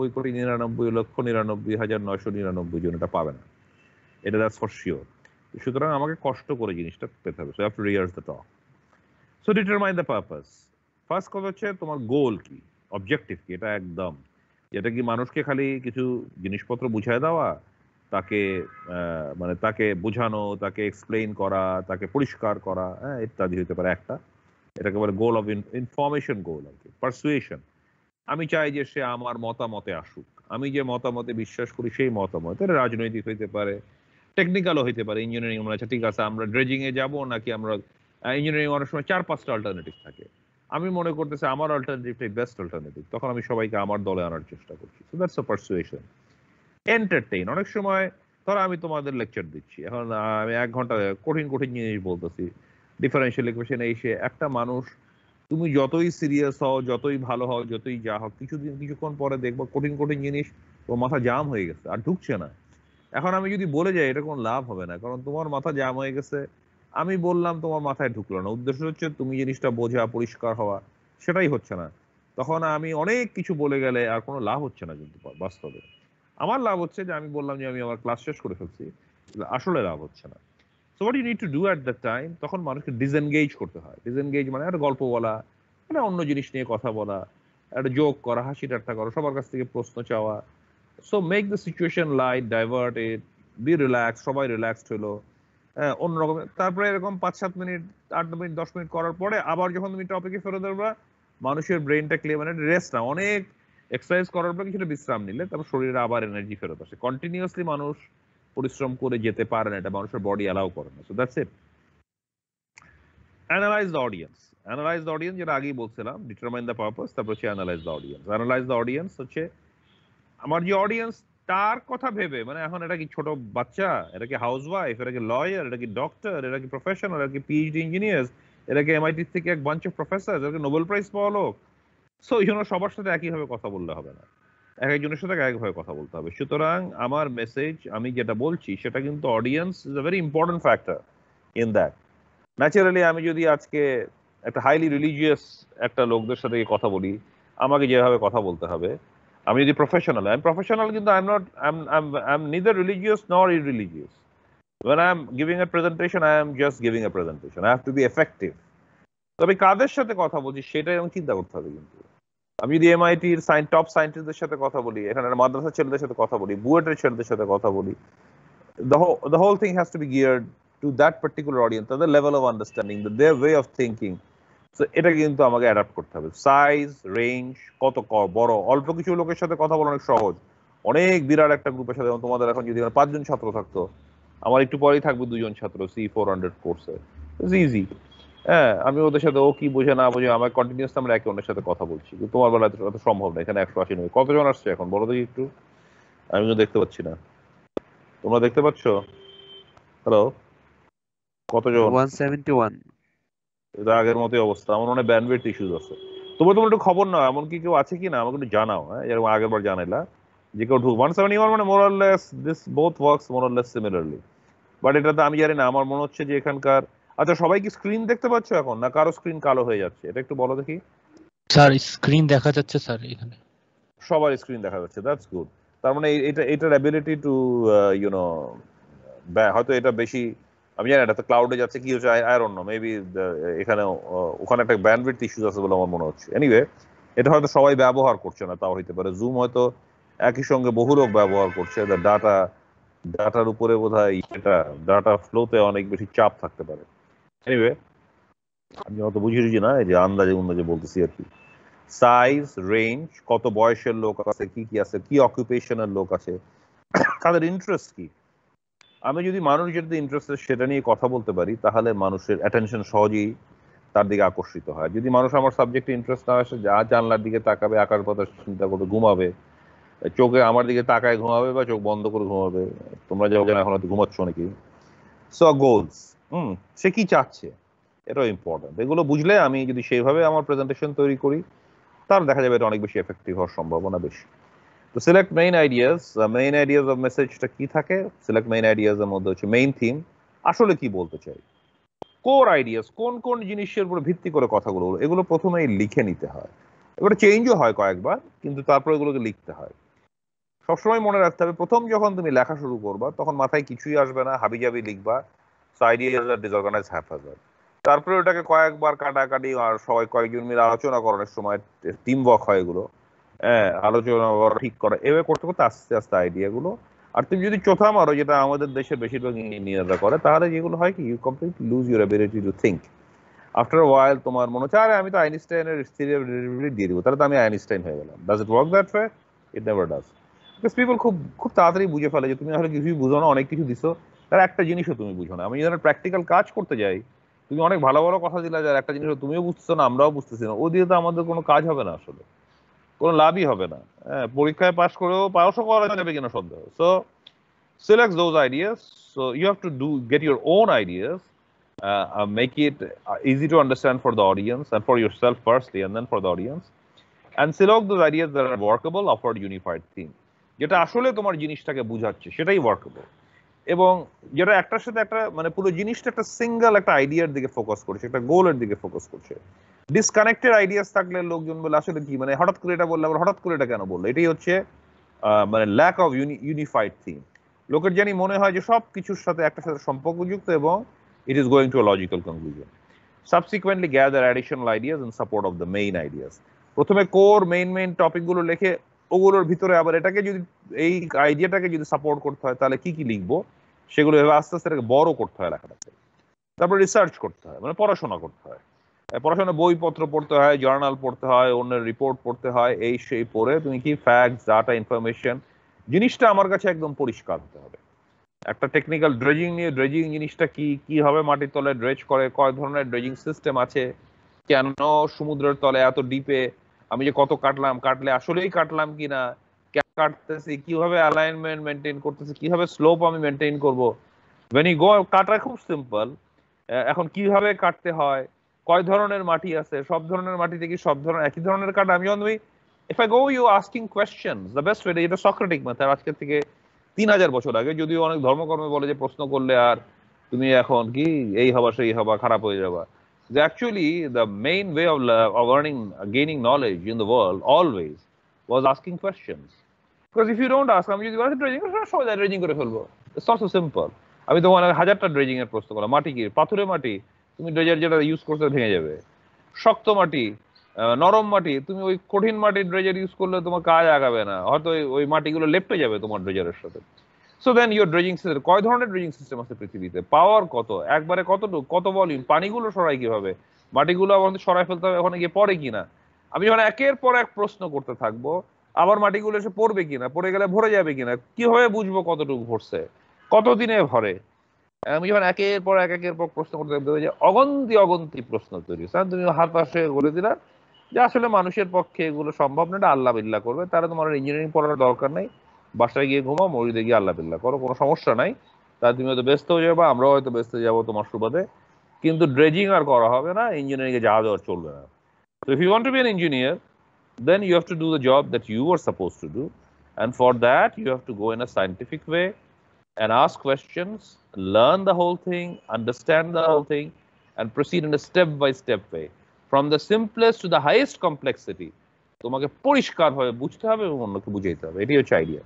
99,99,99,999 জন এটা পাবে না। এটা দ্যাটস ফর শিওর। সুতরাং আমাকে কষ্ট করে জিনিসটা পেতে হবে। So have to rehearse the talk. So determine the purpose. First কথা হচ্ছে তোমার গোল কি, অবজেক্টিভ কি। এটা একদম, এটা কি মানুষকে খালি কিছু জিনিসপত্র বুঝায় দেওয়া, তাকে মানে তাকে বোঝানো, তাকে এক্সপ্লেইন করা, তাকে পরিষ্কার করা, হ্যাঁ, ইত্যাদি হতে পারে একটা। এটাকে বলে গোল অফ ইনফরমেশন, গোল আর কি, পারসুয়েশন। আমি চাই যে সে আমার মতামতে আসুক, আমি যে মতামতে বিশ্বাস করি সেই মতামত। এটা রাজনৈতিক হইতে পারে, টেকনিক্যালও হইতে পারে। ইঞ্জিনিয়ারিং মনে আছে, ঠিক আছে আমরা ড্রেজিং এ যাবো নাকি আমরা ইঞ্জিনিয়ারিং অনেক সময় 4-5টা অল্টারনেটিভ থাকে, আমি মনে করতেছি আমার অল্টারনেটিভটাই বেস্ট অল্টারনেটিভ, তখন আমি সবাইকে আমার দলে আনার চেষ্টা করছি। So that's a persuasion. Entertain, অনেক সময় ধরো আমি তোমাদের লেকচার দিচ্ছি, এখন আমি 1 ঘন্টা কঠিন কঠিন জিনিস বলতেছি, ডিফারেন্সিয়াল ইকুয়েশন এই সে, একটা মানুষ তুমি যতই সিরিয়াস হও, যতই ভালো হও, যতই যা হোক, কিছুক্ষণ পরে দেখবো কঠিন কঠিন জিনিস ও মাথা জাম হয়ে গেছে, আর ঢুকছে না। এখন আমি যদি বলে যাই এটা কোনো লাভ হবে না, কারণ তোমার মাথা জাম হয়ে গেছে, আমি বললাম তোমার মাথায় ঢুকলো না। উদ্দেশ্য হচ্ছে তুমি জিনিসটা বোঝা, পরিষ্কার হওয়া, সেটাই হচ্ছে না। তখন আমি অনেক কিছু বলে গেলে আর কোনো লাভ হচ্ছে না। কিন্তু বাস্তবে আমার লাভ হচ্ছে যে আমি বললাম যে আমি আমার ক্লাস শেষ করে ফেলছি, আসলে লাভ হচ্ছে না। So what you need to do at that time, তখন মানুষকে ডিসএনগেজ করতে হয়। ডিসএনগেজ মানে একটা গল্প বলা, মানে অন্য জিনিস নিয়ে কথা বলা, একটা জোক করা, হাসি ঠাট্টা করা, সবার কাছ থেকে প্রশ্ন চাওয়া। So make the situation light, diverted, be relax, সবাই রিল্যাক্সড হলো, অন্যরকম। তারপরে এরকম 5-7 মিনিট, 8 মিনিট, 10 মিনিট করার পরে আবার যখন তুমি টপিকে ফেরত দেবা, মানুষের ব্রেনটা ক্লিয়ার, মানে রেস্ট না, অনেক এক্সারসাইজ করার পর কিছুটা বিশ্রাম নিলে তারপর শরীরে আবার এনার্জি ফেরত আসে। কন্টিনিউয়াসলি মানুষ পরিশ্রম করে যেতে পারে না, এটা মানুষের বডি অ্যালাউ করে না। So that's it. Analyse the audience. Analyse the audience, যেটা আগেই বলছিলাম, ডিটারমাইন দ্য পারপাস, তারপর হচ্ছে analyse the audience. Analyse the audience হচ্ছে আমার যে অডিয়েন্স, তার কথা ভেবে, মানে এখন এটা কি ছোট বাচ্চা, এটা কি হাউস ওয়াইফ, এটা কি লয়ার, এটা কি ডক্টর, এটা কি প্রফেশনাল, এটা কি পিএইচডি ইঞ্জিনিয়ার, এটা কি এমআইটি থেকে এক বাঞ্চ অফ প্রফেসর, এটা কি নোবেল প্রাইজ পাওয়া লোক। সো এই জন্য সবার সাথে একইভাবে কথা বললে হবে না, এক একজনের সাথে একভাবে কথা বলতে হবে। সুতরাং আমার মেসেজ, আমি যেটা বলছি সেটা কিন্তু audience is a very important factor in that. Naturally আমি যদি আজকে একটা হাইলি রিলিজিয়াস একটা লোকদের সাথে কথা বলি, আমাকে যেভাবে কথা বলতে হবে। আমি যদি প্রফেশনাল, আমি প্রফেশনাল, কিন্তু আই এম নিদার রিলিজিয়াস নর ইররিলিজিয়াস। when I'm giving a presentation, I am just giving a presentation. I have to be effective. তবে কাদের সাথে কথা বলছি সেটাই আমি চিন্তা করতে হবে। কিন্তু আমি যদি এমআইটির টপ সায়েন্টিস্টদের সাথে কথা বলি, এখানে মাদ্রাসার ছেলেদের সাথে কথা বলি, বুয়েটের ছেলেদের সাথে কথা বলি, the whole thing has to be geared to that particular audience, তাদের level of understanding, their way of thinking. So এটা কিন্তু আমাকে অ্যাডাপ্ট করতে হবে। সাইজ, রেঞ্জ, কত বড়, অল্প কিছু লোকের সাথে কথা বলা অনেক সহজ, অনেক বিরাট একটা গ্রুপের সাথে, তোমাদের এখন যদি 5 জন ছাত্র থাকতো, আমার একটু পরেই থাকবে 2 জন ছাত্র C400 কোর্সে, ইটস ইজি। হ্যাঁ, আমি ওদের সাথে ও কি বোঝে না বোঝে, আমার কন্টিনিউয়াস আমরা একে অন্যের সাথে কথা বলছি। কিন্তু তোমার বেলায় তো সম্ভব না, এখানে 180 নয়। কতজন আসছে এখন বলো দেখি একটু, আমি তো দেখতে পাচ্ছি না, তোমরা দেখতে পাচ্ছ? হ্যালো, কতজন? 171। এটা আগের মতোই অবস্থা, আমার মনে হয় ব্যান্ডউইথ ইস্যুস আছে। তোমার একটু খবর নাও, এমন কি কেউ আছে কিনা আমাকে একটু জানাও। হ্যাঁ, যেরকম আগের বার জানাইলা যে কেউ 171, মানে more or less this both works more or less similarly. But এটাতে আমি জানি না, আমার মনে হচ্ছে যে এখানকার, আচ্ছা সবাই কি স্ক্রিন দেখতে পাচ্ছ এখন, না কারো স্ক্রিন কালো হয়ে যাচ্ছে? এটা একটু বলো দেখি। স্যার স্ক্রিন দেখা যাচ্ছে স্যার এখানে। সবার স্ক্রিন দেখা যাচ্ছে, দ্যাটস গুড। তার মানে এটার অ্যাবিলিটি টু ইউনো, হয়তো এটা বেশি, আমি জানি এটা তো ক্লাউডে যাচ্ছে কি হচ্ছে, আই ডোন্ট নো, মেবি এখানে ওখানে একটা ব্যান্ডউইডথ ইস্যুস আছে বলে আমার মনে হচ্ছে। এনিওয়ে, এটা হয়তো সবাই ব্যবহার করছে না, তাও হইতে পারে। জুম হয়তো একই সঙ্গে বহু লোক ব্যবহার করছে, ডাটার উপরে বোধহয় এটা ডাটা ফ্লোতে অনেক বেশি চাপ থাকতে পারে। এনিওয়ে, আমি অত বুঝি না, এই যে আন্দাজে বলতেছি আর কি। সাইজ, রেঞ্জ, কত বয়সের লোক আছে, কি আছে, কি অকুপেশনের লোক আছে, তাদের ইন্টারেস্ট কি। আমি যদি মানুষ যেটাতে ইন্টারেস্টেড সেটা নিয়ে কথা বলতে পারি, তাহলে মানুষের অ্যাটেনশন সহজেই তার দিকে আকর্ষিত হয়। যদি মানুষ আমার সাবজেক্টে ইন্টারেস্ট না আসে, যা জানলার দিকে তাকাবে, আকাশ বাতাস চিন্তা করবে, ঘুমাবে, চোখে আমার দিকে তাকায় ঘুমাবে বা চোখ বন্ধ করে ঘুমাবে, তোমরা যাও যেন এখন হয়তো ঘুমাচ্ছ নাকি। সো গোলস, সে কি চাচ্ছে, এটাও ইম্পর্টেন্ট। এগুলো বুঝলে আমি যদি সেইভাবে আমার প্রেজেন্টেশন তৈরি করি, তাহলে দেখা যাবে এটা অনেক বেশি এফেক্টিভ হওয়ার সম্ভাবনা বেশি। তো সিলেক্ট মেইন আইডিয়াস অফ মেসেজটা কি থাকে, সিলেক্ট মেইন আইডিয়াস এর মধ্যে হচ্ছে মেইন থিম, আসলে কি বলতে চাই, কোর আইডিয়াস, কোন কোন জিনিসের উপর ভিত্তি করে কথাগুলো, এগুলো প্রথমেই লিখে নিতে হয়। এবারে চেঞ্জও হয় কয়েকবার, কিন্তু তারপর এগুলোকে লিখতে হয়। সবসময় মনে রাখতে হবে, প্রথম যখন তুমি লেখা শুরু করবা তখন মাথায় কিছুই আসবে না, হাবিজাবি লিখবা, সো আইডিয়াস আর ডিসঅর্গানাইজ হ্যাপহাজার্ড। তারপরে ওটাকে কয়েকবার কাটাকাটি আর সবাই কয়েকজন মিলে আলোচনা করার সময় টিম ওয়ার্ক হয় এগুলো, হ্যাঁ, আলোচনা করা, ঠিক করা, এভাবে করতে করতে আস্তে আস্তে আইডিয়া গুলো। আর তুমি যদি চোথা মারো, যেটা আমাদের দেশের বেশিরভাগ ইঞ্জিনিয়াররা করে, তাহলে যেগুলো হয় কি, you completely lose your ability to think. After while তোমার মনে হচ্ছে, আরে আমি তো আইনস্টাইনের থিওরি অফ রিলেটিভিটি দিয়ে দিব, তাহলে তো আমি আইনস্টাইন হয়ে গেলাম। Does it work that way? It never does. Because people খুব তাড়াতাড়ি বুঝে ফেলে যে তুমি আসলে কিছুই বুঝো না, অনেক কিছু দিছো, তার একটা জিনিসও তুমি বুঝো না। আমি যখন প্র্যাকটিক্যাল কাজ করতে যাই, তুমি অনেক ভালো ভালো কথা দিলা, যার একটা জিনিস তুমিও বুঝতেছো না, আমরাও বুঝতেছি না, ও দিয়ে তো আমাদের কোনো কাজ হবে না, আসলে কোনো লাভই হবে না। হ্যাঁ, পরীক্ষায় পাসও করা যাবে কিনা সন্দেহ। So select those ideas. So you have to get your own ideas, make it easy to understand for the audience and for yourself firstly, and then for the audience. And select those ideas that are workable of our unified theme. যেটা আসলে তোমার জিনিসটাকে বুঝাচ্ছে সেটাই workable, এবং যেটা একটার সাথে একটা, মানে পুরো জিনিসটা একটা সিঙ্গেল একটা আইডিয়ার দিকে ফোকাস করছে, একটা গোলের দিকে ফোকাস করছে। ডিসকানেক্টেড আইডিয়াস থাকলে লোকজন বলে আসলে কি, মানে হঠাৎ করে এটা বললে, আবার হঠাৎ করে এটা কেন বললো, এটাই হচ্ছে মানে ল্যাক অফ ইউনিফাইড থিম। লোকের জানি মনে হয় যে সব কিছুর সাথে একটা সাথে সম্পর্কযুক্ত এবং it is going to a logical conclusion. Subsequently gather additional ideas in support of the main ideas. প্রথমে কোর মেইন টপিকগুলো লিখে ওগুলোর ভিতরে আবার এটাকে যদি, এই আইডিয়াটাকে যদি সাপোর্ট করতে হয়, তাহলে কি কি লিখবো সেগুলো এভাবে আস্তে আস্তে এটাকে বড় করতে হয় লেখাটাকে। তারপর রিসার্চ করতে হয়, মানে পড়াশোনা করতে হয়, পড়াশোনা বইপত্র পড়তে হয়, জার্নাল পড়তে হয়, অন্যের রিপোর্ট পড়তে হয়, এই সেই পড়ে তুমি কি ফ্যাক্টস, ডাটা, ইনফরমেশন, জিনিসটা আমার কাছে একদম পরিষ্কার হতে হবে। একটা টেকনিক্যাল ড্রেজিং নিয়ে, ড্রেজিং জিনিসটা কি, কিভাবে মাটির তলে ড্রেজ করে, কয় ধরনের ড্রেজিং সিস্টেম আছে, কেন সমুদ্রের তলে এত ডিপে আমি যে কত কাটলে আসলেই কাটলাম কিনা, কেন কাটতেছি, কিভাবে অ্যালাইনমেন্ট মেনটেন করতেছি, কিভাবে স্লোপ আমি মেনটেন করবো। when you go, কাটা খুব সিম্পল। এখন কিভাবে কাটতে হয়, কয় ধরনের মাটি আছে, সব ধরনের মাটিতে কি সব ধরনের একই ধরনের কাটা, আমি যখন if I go you asking questions, the best way, এটা সক্রেটিক মেথড, আজকের থেকে 3000 বছর আগে, যদিও অনেক ধর্মকর্মে বলে যে প্রশ্ন করলে আর তুমি এখন কি এই হবা সেই হবা, খারাপ হয়ে যাবা। Actually the main way of learning, gaining knowledge in the world always was asking questions. Because if you don't ask, আমি যদি ড্রেজিং সবাই ড্রেজিং করে ফেলবো, it's not so simple. আমি তোমার 1000টা ড্রেজিং এর প্রশ্ন করলাম, মাটি কি, পাথুরে মাটি, তুমি ড্রেজার যেটা ইউজ করতে ভেঙে যাবে। শক্ত মাটি, নরম মাটি, তুমি ওই কঠিন মাটির ড্রেজার ইউজ করলে তোমার কাজ আগাবে না, হয়তো ওই মাটিগুলো লেপটে যাবে তোমার ড্রেজারের সাথে। So then your dredging system, কয় ধরনের ড্রেজিং সিস্টেম আছে পৃথিবীতে, পাওয়ার কত, একবারে কতটুকু, কত ভলিউম, পানিগুলো সরাই কিভাবে, মাটিগুলো আমাদের সরাই ফেলতে হবে ওখানে গিয়ে পড়ে কিনা। আমি যখন একের পর এক প্রশ্ন করতে থাকবো, আবার মাটিগুলো এসে পড়বে কিনা, পড়ে গেলে ভরে যাবে কিনা, কিভাবে বুঝবো কতটুকু ভরছে, কতদিনে ভরে, আমি যখন একের পর প্রশ্ন করতে থাকবো, যে অগন্তি প্রশ্ন তৈরি। তুমি হাত পাশে বলে দিলা যে আসলে মানুষের পক্ষে এগুলো সম্ভব না, এটা আল্লাহ বিল্লাহ করবে, তারা তোমার ইঞ্জিনিয়ারিং পড়ার দরকার নেই, বাসায় গিয়ে ঘুমাও, মসজিদে গিয়ে আল্লাহ বিল্লাহ করো, কোনো সমস্যা নাই। তাহলে তুমি হয়তো ব্যস্ত হয়ে যাবো, আমরাও হয়তো ব্যস্ত হয়ে যাবো তোমার সুবাদে, কিন্তু ড্রেজিং আর করা হবে না, ইঞ্জিনিয়ারিং এ যাওয়া দেওয়া চলবে না। So if you want to be an engineer, then you have to do the job that you were supposed to do, and for that you have to go in a scientific way and ask questions, learn the whole thing, understand the whole thing, and proceed in a step-by-step way. From the simplest to the highest complexity তোমাকে পরিষ্কারভাবে বুঝতে হবে এবং অন্যকে বুঝাইতে হবে, এটাই হচ্ছে idea.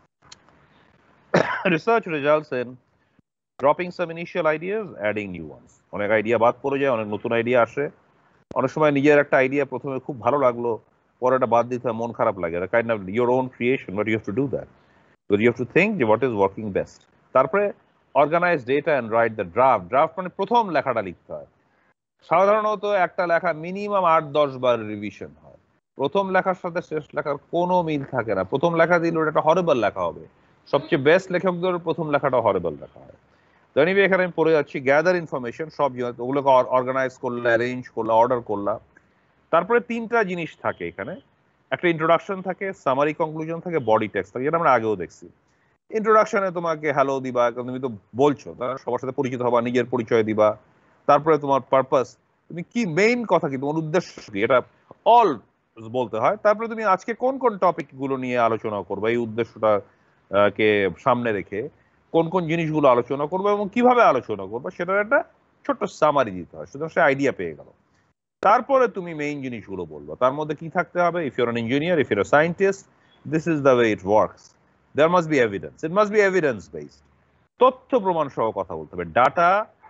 Research results in dropping some initial ideas, adding new ones. অনেক আইডিয়া বাদ পড়ে যায়, অনেক নতুন আইডিয়া আসে। অনেক সময় নিজের একটা আইডিয়া প্রথমে খুব ভালো লাগলো, পরে এটা বাদ দিতে মন খারাপ লাগে, kind of your own creation, but you have to do that. So you have to think যে what is working best. তারপরে organise data and write the draft. Draft মানে প্রথম লেখাটা লিখতে হয়। সাধারণত একটা লেখা মিনিমাম 8-10 বার রিভিশন হয়। প্রথম লেখার সাথে শেষ লেখার কোনো মিল থাকে না। প্রথম লেখা দিলে ওটা একটা হরিবল লেখা হবে। সবচেয়ে বেস্ট লেখকদের প্রথম লেখাটা হরিবল লেখা হয়। তো এনিওয়ে এখানে আমি পড়ে যাচ্ছি গ্যাদার ইনফরমেশন, সব ওগুলোকে অর্গানাইজ করলা, অ্যারেঞ্জ করলা, অর্ডার করলা। তারপরে 3টা জিনিস থাকে এখানে, একটা ইন্ট্রোডাকশন থাকে, সামারি কনক্লুশন থাকে, বডি টেক্সট থাকে, যেটা আমরা আগেও দেখছি। ইন্ট্রোডাকশনে তোমাকে হ্যালো দিবা, তুমি তো বলছো, সবার সাথে পরিচিত হবা, নিজের পরিচয় দিবা। তারপরে তোমার পারপাস, তুমি কি মেইন কথা কি, তোমার উদ্দেশ্য কি, এটা অল বলতে হয়। তারপরে তুমি আজকে কোন কোন টপিক গুলো নিয়ে আলোচনা করবে, এই উদ্দেশ্যটা কে সামনে রেখে কোন কোন জিনিসগুলো আলোচনা করবে এবং কিভাবে আলোচনা করবে সেটার একটা ছোট্ট সামারি দিতে হয়, সুতরাং সে আইডিয়া পেয়ে গেল। তারপরে তুমি মেইন জিনিসগুলো বলবো, তার মধ্যে কি থাকতে হবে, if you're an engineer, if you're a scientist, this is the way it works. There must be evidence, it must be evidence based. তথ্য প্রমাণ সহ কথা বলতে হবে, ডাটা,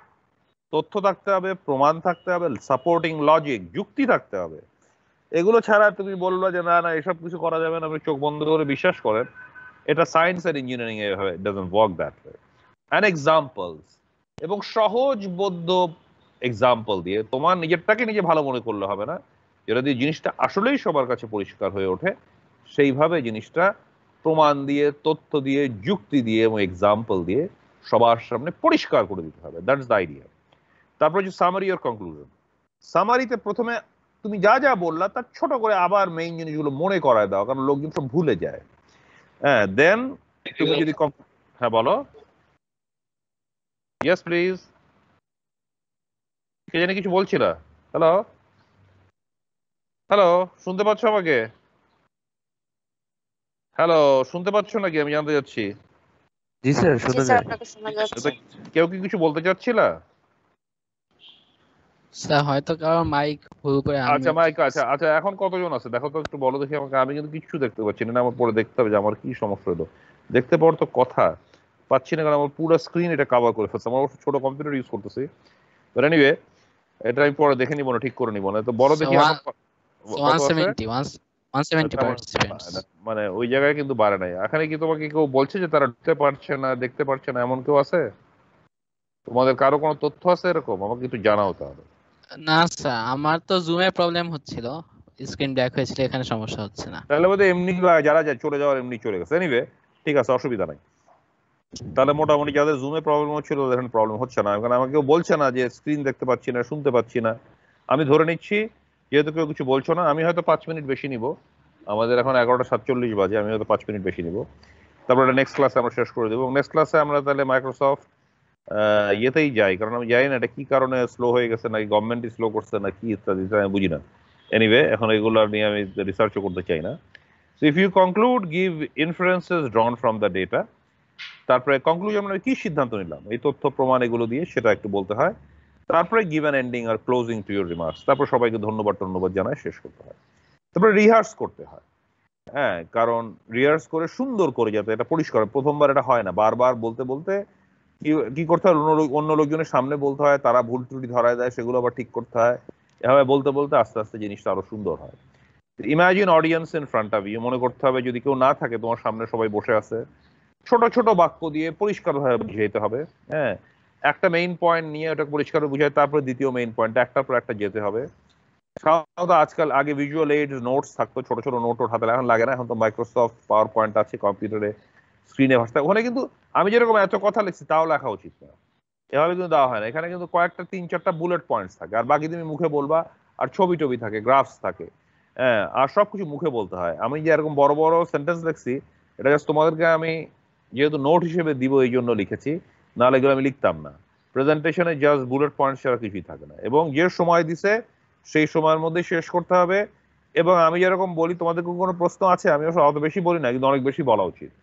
তথ্য থাকতে হবে, প্রমাণ থাকতে হবে, সাপোর্টিং লজিক, যুক্তি থাকতে হবে। এগুলো ছাড়া তুমি বললো যে না না এসব কিছু করা যাবে না, আপনি চোখ বন্ধ করে বিশ্বাস করেন, এটা সায়েন্স আর ইঞ্জিনিয়ারিং এ doesn't work that way. And examples, এবং সহজবোধ্য এক্সাম্পল দিয়ে, তোমার নিজেরটাকে নিজে ভালো মনে করলে হবে না, যেটা দিয়ে জিনিসটা আসলেই সবার কাছে পরিষ্কার হয়ে ওঠে, সেইভাবে জিনিসটা প্রমাণ দিয়ে, তথ্য দিয়ে, যুক্তি দিয়ে এবং এক্সাম্পল দিয়ে সবার সামনে পরিষ্কার করে দিতে হবে। That's the idea. তারপর হচ্ছে সামারি আর কনক্লুশন। সামারিতে প্রথমে তুমি যা যা বললা তার ছোট করে আবার মেইন জিনিসগুলো মনে করায় দাও, কারণ লোকজন সব ভুলে যায়। হ্যাঁ, দেন তুমি যদি হ্যাঁ বলো, ইয়েস প্লিজ, কে জানি কিছু বলছিল। হ্যালো হ্যালো, শুনতে পাচ্ছ আমাকে? হ্যালো, শুনতে পাচ্ছ নাকি? আমি জানতে চাচ্ছি। জি স্যার, শোনা যায়। কেউ কি কিছু বলতে চাচ্ছিলা? স্যার হয়তো কারো মাইক ভুল করে আচ্ছা মাইক, আচ্ছা আচ্ছা, এখন কতজন আছে দেখো তো, একটু বলো দেখি আমাকে। আমি কিন্তু কিছু দেখতে পাচ্ছি না, আমার পরে দেখতে হবে যে আমার কি সমস্যা হলো। দেখতে পাওয়ার তো কথা, পাচ্ছি না, কারণ আমার পুরো স্ক্রিন এটা কভার করে ফেলছে। আমার ছোট কম্পিউটার ইউজ করতেছি, বাট এনিওয়ে এটা আমি পরে দেখে নিব না, ঠিক করে নিব না। তো বলো দেখি এখন 170 participants। মানে ওই জায়গায় কিন্তু বাড়ে নাই। এখানে কি তোমাকে কেউ বলছে যে তারা ঢুকতে পারছে না, দেখতে পারছে না, এমন কেউ আছে? তোমাদের কারো কোনো তথ্য আছে এরকম? আমাকে একটু জানাও তাহলে। না স্যার, আমার তো জুমে প্রবলেম হচ্ছিল, স্ক্রিন ব্ল্যাক হয়েছিল, এখানে সমস্যা হচ্ছে না। তাহলে বোধহয় এমনি যারা চলে যাওয়ার এমনি চলে গেছে। এনিওয়ে ঠিক আছে, অসুবিধা নাই। তাহলে মোটামুটি যাদের জুমে প্রবলেম হচ্ছিল তাদের এখানে প্রবলেম হচ্ছে না, কারণ আমাকে কেউ বলছে না যে স্ক্রিন দেখতে পাচ্ছি না, শুনতে পাচ্ছি না। আমি ধরে নিচ্ছি যেহেতু কেউ কিছু বলছো না, আমি হয়তো 5 মিনিট বেশি নিব। আমাদের এখন 11:47 বাজে, আমি হয়তো 5 মিনিট বেশি নিব। তারপরে নেক্সট ক্লাসে আমরা শেষ করে দেবো। নেক্সট ক্লাসে আমরা তাহলে মাইক্রোসফট ইয়েতেই যাই, কারণ আমি জানি না এটা কি কারণে স্লো হয়ে গেছে, নাকি গভর্নমেন্টই স্লো করছে না কি ইত্যাদি, আমি বুঝি না। এনিওয়ে এখন এগুলো নিয়ে আমি রিসার্চও করতে চাই না। So if you conclude, give inferences drawn from the data. তারপরে কনক্লুশন মানে কি সিদ্ধান্ত নিলাম এই তথ্য প্রমাণ এগুলো দিয়ে, সেটা একটু বলতে হয়। তারপরে গিভ অ্যান এন্ডিং আর ক্লোজিং টু ইউর রিমার্কস। তারপর সবাইকে ধন্যবাদ জানায় শেষ করতে হয়। তারপরে রিহার্স করতে হয়। হ্যাঁ, কারণ রিহার্স করে সুন্দর করে যাতে এটা পরিষ্কার, প্রথমবার এটা হয় না, বারবার বলতে বলতে কি করতে হয়, অন্য লোকজনের সামনে বলতে হয়, তারা ভুল ত্রুটি ধরায় দেয়, সেগুলো আবার ঠিক করতে হয়। এভাবে বলতে বলতে আস্তে আস্তে জিনিসটা আরো সুন্দর হয়। Imagine audience in front of you. মনে করতে হবে যদি কেউ না থাকে, তোমার সামনে সবাই বসে আছে, ছোট ছোট বাক্য দিয়ে পরিষ্কারভাবে বুঝাইতে হবে। হ্যাঁ, একটা মেইন পয়েন্ট নিয়ে ওটা পরিষ্কার বুঝাই, তারপরে দ্বিতীয় মেইন পয়েন্ট, একটার পর একটা যেতে হবে। সাধারণত আজকাল আগে ভিজুয়াল এইডস নোটস থাকতো, ছোট ছোট নোট হাতে, এখন লাগে না, এখন তো মাইক্রোসফট পাওয়ার পয়েন্ট আছে কম্পিউটারে, স্ক্রিনে ভাষা। ওখানে কিন্তু আমি যেরকম এত কথা লিখছি তাও লেখা উচিত না, এভাবে কিন্তু দেওয়া হয় না। এখানে কিন্তু কয়েকটা 3-4টা বুলেট পয়েন্টস থাকে, আর বাকি তুমি মুখে বলবা, আর ছবি টবি থাকে, গ্রাফস থাকে। হ্যাঁ, আর সবকিছু মুখে বলতে হয়। আমি যে এরকম বড় বড় সেন্টেন্স লিখছি, এটা জাস্ট তোমাদেরকে আমি যেহেতু নোট হিসেবে দিব এই জন্য লিখেছি, নাহলে এগুলো আমি লিখতাম না। প্রেজেন্টেশনে জাস্ট বুলেট পয়েন্টস ছাড়া কিছুই থাকে না, এবং যে সময় দিছে সেই সময়ের মধ্যে শেষ করতে হবে। এবং আমি যেরকম বলি, তোমাদের কোনো প্রশ্ন আছে, আমি অত বেশি বলি না, কিন্তু অনেক বেশি বলা উচিত।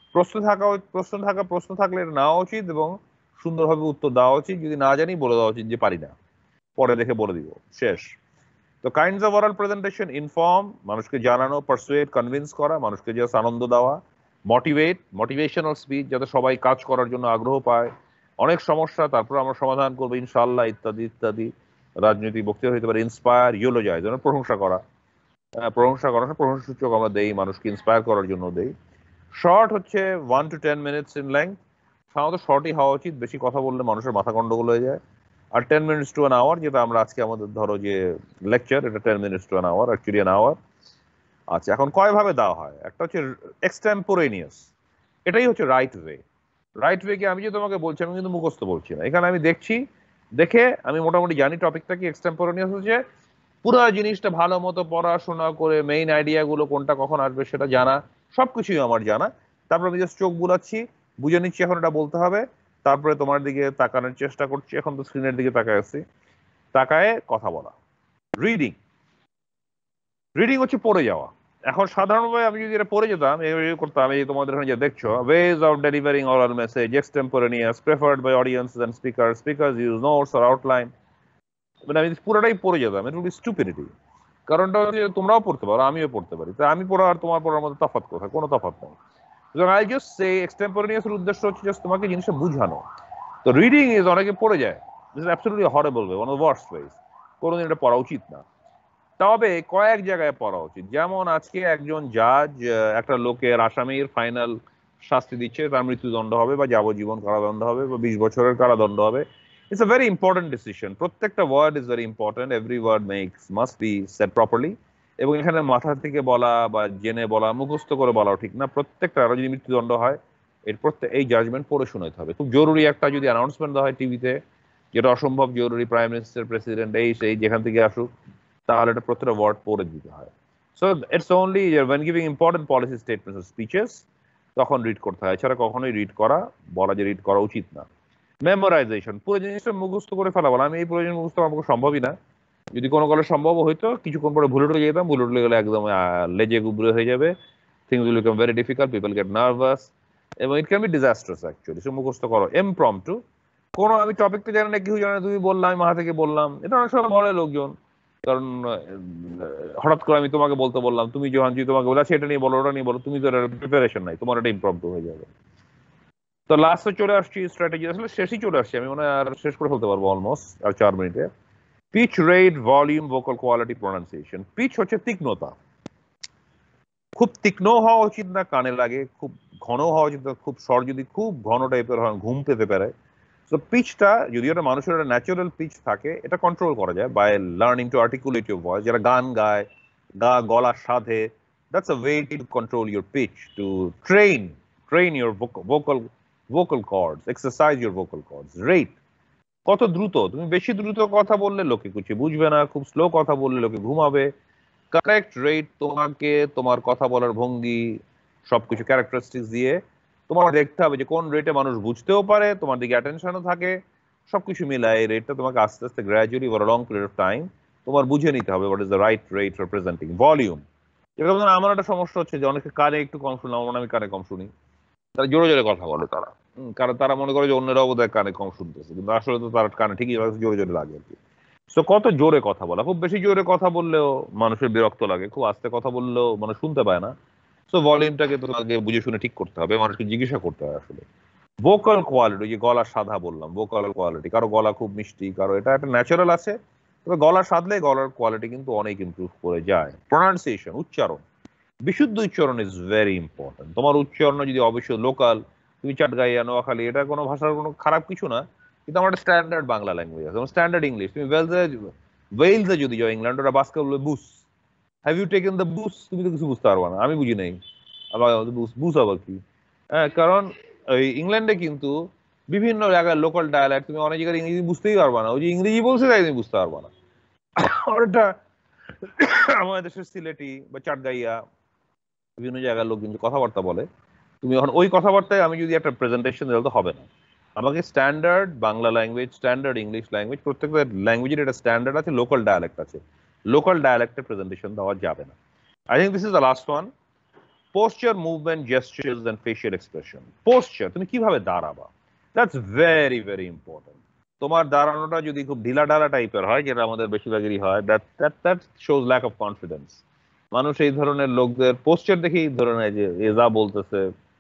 প্রশ্ন থাকলে এটা নেওয়া উচিত এবং সুন্দরভাবে উত্তর দেওয়া উচিত। যদি না জানি বলে দেওয়া উচিত যে পারি না, পরে দেখে বলে দিব, শেষ। তো kinds of oral presentation: inform, মানুষকে জানানো, পারসুয়েট, কনভিন্স করা, মানুষকে জাস্ট আনন্দ দেওয়া, মোটিভেট, মোটিভেশনাল স্পিচ যাতে সবাই কাজ করার জন্য আগ্রহ পায়, অনেক সমস্যা তারপর আমরা সমাধান করবো ইনশাআল্লাহ, ইত্যাদি ইত্যাদি। রাজনৈতিক বক্তৃতা হতে পারে। ইন্সপায়ার, ইউলোজাইজ, যেন প্রশংসা করা, প্রশংসাসূচক আমরা দেই, মানুষকে ইন্সপায়ার করার জন্য দেই। শর্ট হচ্ছে 1 to 10 minutes in length, সাধারণত শর্টই হওয়া উচিত, বেশি কথা বললে মানুষের মাথা গন্ডগোল হয়ে যায়। আর 10 minutes to an hour, যেটা আমরা আজকে আমাদের ধরো যে লেকচার, এটা 10 minutes to an hour, actually an hour। আচ্ছা, এখন কয় ভাবে দেওয়া হয়? একটা হচ্ছে এক্সটেম্পোরেনিয়াস, এটাই হচ্ছে রাইট ওয়ে। রাইট ওয়ে কি আমি যে তোমাকে বলছি, আমি কিন্তু মুখস্থ বলছি না, এখানে আমি দেখছি, দেখে আমি মোটামুটি জানি টপিকটা কি। এক্সটেম্পোরেনিয়াস হচ্ছে পুরো জিনিসটা ভালো মতো পড়াশোনা করে মেইন আইডিয়া গুলো কোনটা কখন আসবে সেটা জানা, সবকিছুই আমার জানা। তারপর আমি জাস্ট চোখ বুলাচ্ছি, বুঝে নিচ্ছি এখন এটা বলতে হবে, তারপরে তোমার দিকে তাকানোর চেষ্টা করছি, এখন তো স্ক্রিনের দিকে তাকায় আছি, তাকায় কথা বলা। রিডিং, রিডিং হচ্ছে পড়ে যাওয়া। এখন সাধারণভাবে আমি যদি এটা পড়ে যেতাম, করতাম, এই তোমাদের এখানে যে দেখছো, ways of delivering oral message, extemporaneous, preferred by audience and speaker, speakers use notes or outline. মানে আমি পুরোটাই পড়ে যেতাম, এটা হচ্ছে স্টুপিডিটি। কারণটা হচ্ছে তোমরাও পড়তে পারো, আমিও পড়তে পারি, তাই আমি পড়া আর তোমার পড়ার মধ্যে তফাৎ কোথায়? কোনো তফাৎ নেই। আই জাস্ট সে এক্সটেম্পোরেনিয়াস এর উদ্দেশ্য হচ্ছে জাস্ট তোমাকে জিনিসটা বুঝানো। তো রিডিং ইজ, অনেকে পড়ে যায়, this is absolutely horrible way, one of the worst ways. কোনোদিন এটা পড়া উচিত না। তবে কয়েক জায়গায় পড়া উচিত। যেমন আজকে একজন জাজ একটা লোকের, আসামির ফাইনাল শাস্তি দিচ্ছে, তার মৃত্যুদণ্ড হবে বা যাবজ্জীবন কারাদণ্ড হবে বা 20 বছরের কারাদণ্ড হবে। It's a very important decision. প্রত্যেকটা word is very important, every word must be said properly. এবং এখানে মাথা থেকে বলা বা জেনে বলা, মুখস্থ করে বলাও ঠিক না। প্রত্যেকটা, আরো যদি মৃত্যুদণ্ড হয়, এই জাজমেন্ট পড়ে শোনাতে হবে। খুব জরুরি একটা যদি অ্যানাউন্সমেন্ট দেওয়া হয় টিভিতে, যেটা অসম্ভব জরুরি, প্রাইম মিনিস্টার, প্রেসিডেন্ট, এই সেই যেখান থেকে আসুক, তাহলে এটা প্রত্যেকটা ওয়ার্ড পড়ে দিতে হয়। So it's only when giving important policy statements or speeches, তখন রিড করতে হয়, এছাড়া কখনোই রিড করা, বলা যে রিড করা উচিত না। মেমোরাইজেশন, পুরো জিনিসটা মুখস্থ করে ফেলা বলা, আমি এই পুরো জিনিস মুখস্থ আমার পক্ষে সম্ভবই না। যদি কোনো কালে সম্ভব হইতো, কিছুক্ষণ পরে ভুলে টুলে যেতাম, ভুলে টুলে গেলে একদম লেজে গুবরে হয়ে যাবে, things will become very difficult, people get nervous, এবং it can be disastrous actually. So মুখস্থ করো। ইমপ্রম্পটু, কোনো আমি টপিকটা জানি না, কেউ জানে না, তুমি বললাম, আমি মাথা থেকে বললাম, এটা অনেক সময় বলে লোকজন। কারণ হঠাৎ করে আমি তোমাকে বলতে বললাম, তুমি যখন তোমাকে বলে সেটা নিয়ে বলো, ওটা নিয়ে বলো, তুমি তো প্রিপারেশন নাই, তোমার এটা ইমপ্রম্পটু হয়ে যাবে। তো লাস্টে চলে আসছি স্ট্র্যাটেজি, আসলে শেষই চলে আসছি, আমি মনে হয় আর শেষ করে ফেলতে পারবো অলমোস্ট আর 4 মিনিটে। Pitch, rate, volume, vocal quality, pronunciation. Pitch হচ্ছে তীক্ষ্ণতা, খুব তীক্ষ্ণ হওয়া উচিত না, কানে লাগে, খুব ঘন হওয়া উচিত না, খুব স্বর যদি খুব ঘন টাইপের হয় ঘুম পেতে পারে। তো পিচটা যদি একটা মানুষের একটা ন্যাচারাল পিচ থাকে, এটা কন্ট্রোল করা যায় by learning to articulate your voice. যারা গান গায়, গলা সাধে, that's a way to control your pitch, to train your vocal cords, exercise your vocal cords. Rate, কত দ্রুত, তুমি বেশি দ্রুত কথা বললে লোকে কিছু বুঝবে না, খুব স্লো কথা বললে লোকে ঘুমাবে। কারেক্ট রেট তোমাকে তোমার কথা বলার ভঙ্গি সবকিছু ক্যারেক্টারিস্টিক্স দিয়ে তোমার দেখতে হবে যে কোন রেটে মানুষ বুঝতেও পারে, তোমার দিকে অ্যাটেনশনও থাকে, সবকিছু মিলায় এই রেটটা তোমাকে আস্তে আস্তে gradually over long period of time তোমার বুঝে নিতে হবে what is the right rate for presenting. Volume, যেরকম ধরুন আমার একটা সমস্যা হচ্ছে যে অনেকে কানে একটু কম শুনলাম, আমি কানে কম শুনি, তারা জোরে জোরে কথা বলে, তারা কারণ তারা মনে করে যে অন্যরাও বোধহয় কানে কম শুনতেছে, কিন্তু আসলে তো তার কানে ঠিকই জোরে জোরে লাগে আর কি। সো কত জোরে কথা বলা, খুব বেশি জোরে কথা বললেও মানুষের বিরক্ত লাগে, খুব আস্তে কথা বললেও মানুষ শুনতে পায় না। সো ভলিউমটাকে তো আগে বুঝে শুনে ঠিক করতে হবে, মানুষকে জিজ্ঞাসা করতে হয় আসলে। ভোকাল কোয়ালিটি, যে গলা সাধা বললাম, ভোকাল কোয়ালিটি, কারো গলা খুব মিষ্টি, কারো এটা একটা ন্যাচারাল আছে, তবে গলা সাধলে গলার কোয়ালিটি কিন্তু অনেক ইমপ্রুভ করে যায়। প্রোনাউন্সিয়েশন, উচ্চারণ, বিশুদ্ধ উচ্চারণ ইজ ভেরি ইম্পর্টেন্ট। তোমার উচ্চারণ যদি অবশ্যই লোকাল, তুমি চাটগাইয়া, নোয়াখালী, এটা কোনো ভাষার কোনো খারাপ কিছু না, কিন্তু আমার একটা স্ট্যান্ডার্ড বাংলা ল্যাঙ্গুয়েজ আছে, স্ট্যান্ডার্ড ইংলিশ। তুমি ওয়েলসে যদি যাও, ইংল্যান্ড, ওরা বাসকে বলবে bus, have you taken the bus, তুমি তো কিছু বুঝতে পারবা না, আমি বুঝি নাই, আবার বুস আবার কি। হ্যাঁ, কারণ ওই ইংল্যান্ডে কিন্তু বিভিন্ন জায়গায় লোকাল ডায়ালেক্ট, তুমি অনেক জায়গায় ইংরেজি বুঝতেই পারবা না, ওই যে ইংরেজি বলছে তাই তুমি বুঝতে পারবা না। ওটা আমাদের দেশের সিলেটি বা চাটগাইয়া, বিভিন্ন জায়গার লোক কিন্তু কথাবার্তা বলে, তুমি এখন ওই কথাবার্তায় আমি যদি একটা প্রেজেন্টেশন দিলে তো হবে না। আমাকে standard Bangla language, standard English language, প্রত্যেকটা ল্যাঙ্গুয়েজের একটা স্ট্যান্ডার্ড আছে, লোকাল ডায়ালেক্ট আছে, লোকাল ডায়ালেক্টে প্রেজেন্টেশন দেওয়া যাবে না। I think this is the last one. Posture, movement, gestures and facial expression. Posture, তুমি কিভাবে দাঁড়াবা, দ্যাটস ভেরি ভেরি ইম্পর্টেন্ট। তোমার দাঁড়ানোটা যদি খুব ঢিলা ঢালা টাইপের হয়, যেটা আমাদের বেশিরভাগেরই হয়, that shows lack of confidence. মানুষ এই ধরনের লোকদের পোস্টার দেখেই ধরে নেয় যে এ যা বলতেছে,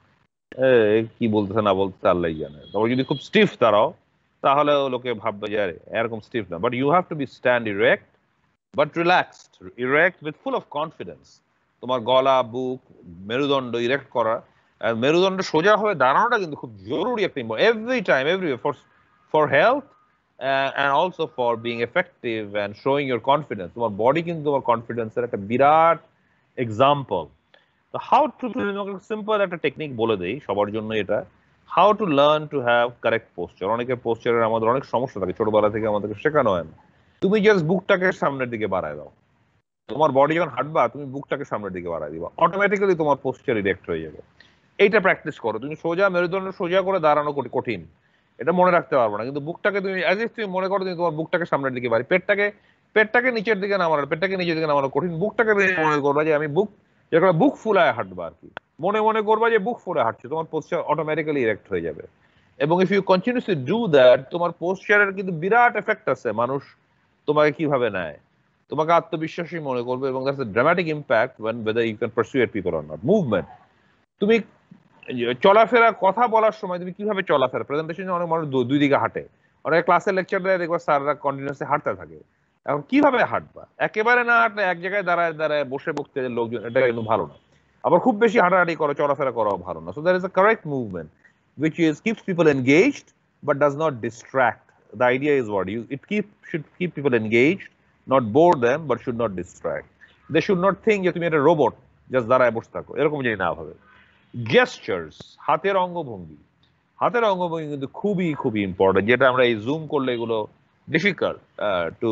কি বলতেছে না বলতেছে আল্লাহ জানে। তবে যদি খুব স্টিফ দাঁড়াও তাহলে লোকে ভাববে যে আরে এরকম স্টিফ না। But you have to be stand erect but relaxed, erect with full of confidence. তোমার গলা, বুক, মেরুদণ্ড ইরেক্ট করা, আর মেরুদণ্ড সোজা হয়ে দাঁড়ানোটা কিন্তু খুব জরুরি একটা every time, for health and also for being effective and showing your confidence. তোমার বডি কিন্তু তোমার কনফিডেন্সের একটা বিরাট এক্সাম্পল। তো হাউ টু, সিম্পল একটা টেকনিক বলে দেই সবার জন্য, এটা how to learn to have correct posture. অনেকের পোস্টারের আমাদের অনেক সমস্যা থাকে, ছোটবেলা থেকে আমাদেরকে শেখানো হয় না। তুমি জাস্ট বুকটাকে সামনের দিকে বাড়ায় দাও। তোমার বডি যখন হাঁটবা তুমি বুকটাকে সামনের দিকে বাড়ায় দিবা, অটোমেটিক্যালি তোমার পোস্টার ইরেক্ট হয়ে যাবে। এইটা প্র্যাকটিস করো। তুমি সোজা মেরুদণ্ড সোজা করে দাঁড়ানো কঠিন, এটা মনে রাখতে পারবো না, কিন্তু বুকটাকে তুমি অ্যাজ ইফ তুমি মনে করো তুমি তোমার বুকটাকে সামনের দিকে বাড়ি, পেটটাকে নিচের দিকে নামানো, পেটটাকে নিচের দিকে নামানো কঠিন। বুকটাকে মনে করবা যে আমি বুক ফুলায় হাঁটবা আর কি, মনে মনে করবা যে বুক ফুলায় হাঁটছে, তোমার পোস্টার অটোমেটিক্যালি ইরেক্ট হয়ে যাবে। এবং if you continuously do that, তোমার পোস্টারের কিন্তু বিরাট এফেক্ট আছে। মানুষ তোমাকে কিভাবে নেয়, তোমাকে আত্মবিশ্বাসী মনে করবে, এবং that's a dramatic impact when whether you can persuade people or not. Movement, তুমি চলাফেরা, কথা বলার সময় তুমি কিভাবে চলাফেরা, প্রেজেন্টেশনে অনেক মানুষ দুই দিকে হাঁটে, অনেক ক্লাসে লেকচার দেয় দেখবা স্যাররা কন্টিনিউসলি হাঁটতে থাকে। এখন কিভাবে হাঁটবা? একেবারে না হাঁটলে এক জায়গায় দাঁড়ায় দাঁড়ায় বসে বসতে লোকজন, এটা কিন্তু ভালো না। আবার খুব বেশি হাঁটাহাঁটি করো, চলাফেরা করাও ভালো না। So that is a correct movement which is keeps people engaged but does not distract. The idea is what should keep people engaged, not bore them, but should not distract. They should not think যে তুমি একটা robot just দাঁড়ায় বসে থাকো, এরকম যদি না ভাবে। গেস্টার্স, হাতের অঙ্গভঙ্গি কিন্তু খুবই খুবই ইম্পর্টেন্ট, যেটা আমরা এই জুম করলে এগুলো ডিফিকাল্ট টু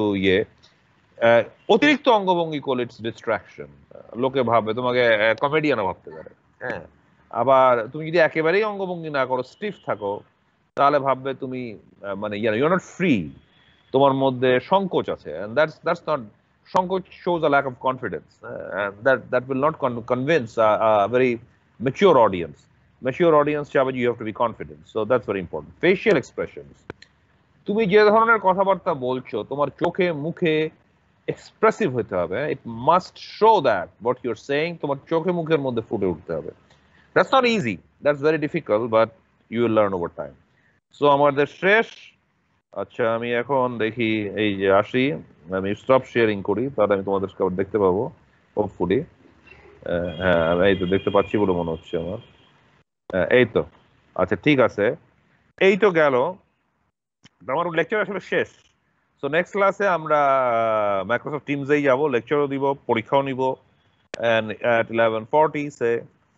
অতিরিক্ত অঙ্গভঙ্গি করলে ইটস ডিস্ট্রাকশন। লোকে ভাববে তোমাকে কমেডিয়ানও ভাবতে পারে। হ্যাঁ, আবার তুমি যদি একেবারেই অঙ্গভঙ্গি না করো, স্টিফ থাকো, তাহলে ভাববে তুমি মানে ইউর নট ফ্রি, তোমার মধ্যে সংকোচ আছে। and that's not, সংকোচ shows a lack of confidence, and that will not convince a very mature audience. চাবে you have to be confident, so that's very important. Facial expressions, তুমি যে ধরনের কথাবার্তা বলছো তোমার চোখে মুখে এক্সপ্রেসিভ হতে হবে। it must show that what you're saying তোমার চোখে মুখের মধ্যে ফুটে উঠতে হবে। That's not easy, that's very difficult, but you will learn over time. So আমাদের শেষ। আচ্ছা, আমি এখন দেখি এই যে আসি, আমি স্টপ শেয়ারিং করি, তাহলে আমি তোমাদের দেখতে পাবো হোপফুলি। হ্যাঁ, এই তো দেখতে পাচ্ছি বলে মনে হচ্ছে আমার। এই তো, আচ্ছা ঠিক আছে, এই তো গেল আমার লেকচার আসলে শেষ। সো নেক্সট ক্লাসে আমরা মাইক্রোসফট টিমসেই যাব, লেকচারও দিব, পরীক্ষাও নিব। and at 11:40 সে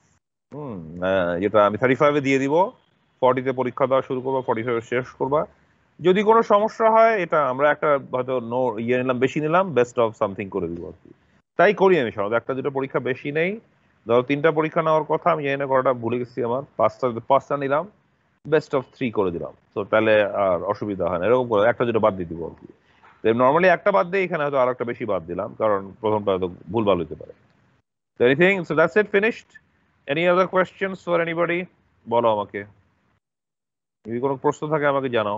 যেটা আমি 35-এ দিয়ে দিব, 40-তে পরীক্ষা দেওয়া শুরু করবো, 45-এ শেষ করবা। যদি কোনো সমস্যা হয়, এটা আমরা একটা হয়তো নিলাম, বেশি নিলাম, বেস্ট অফ সামথিং করে দিব আর কি। তাই করি আমি সাধারণত, একটা দুটো পরীক্ষা বেশি নেই। ধরো 3টা পরীক্ষা নেওয়ার কথা, আমি জানি না করাটা ভুলে গেছি আমার, 5টা নিলাম, বেস্ট অফ 3 করে দিলাম। তো তাহলে আর অসুবিধা হয় না, এরকম করে একটা দুটো বাদ দিয়ে দিব আর কি। নর্মালি একটা বাদ দিয়ে এখানে হয়তো আর একটা বেশি বাদ দিলাম, কারণ প্রথমটা হয়তো ভুলভাল হতে পারে। So anything, so that's it, finished. Any other questions for anybody? বলো আমাকে, যদি কোনো প্রশ্ন থাকে আমাকে জানাও।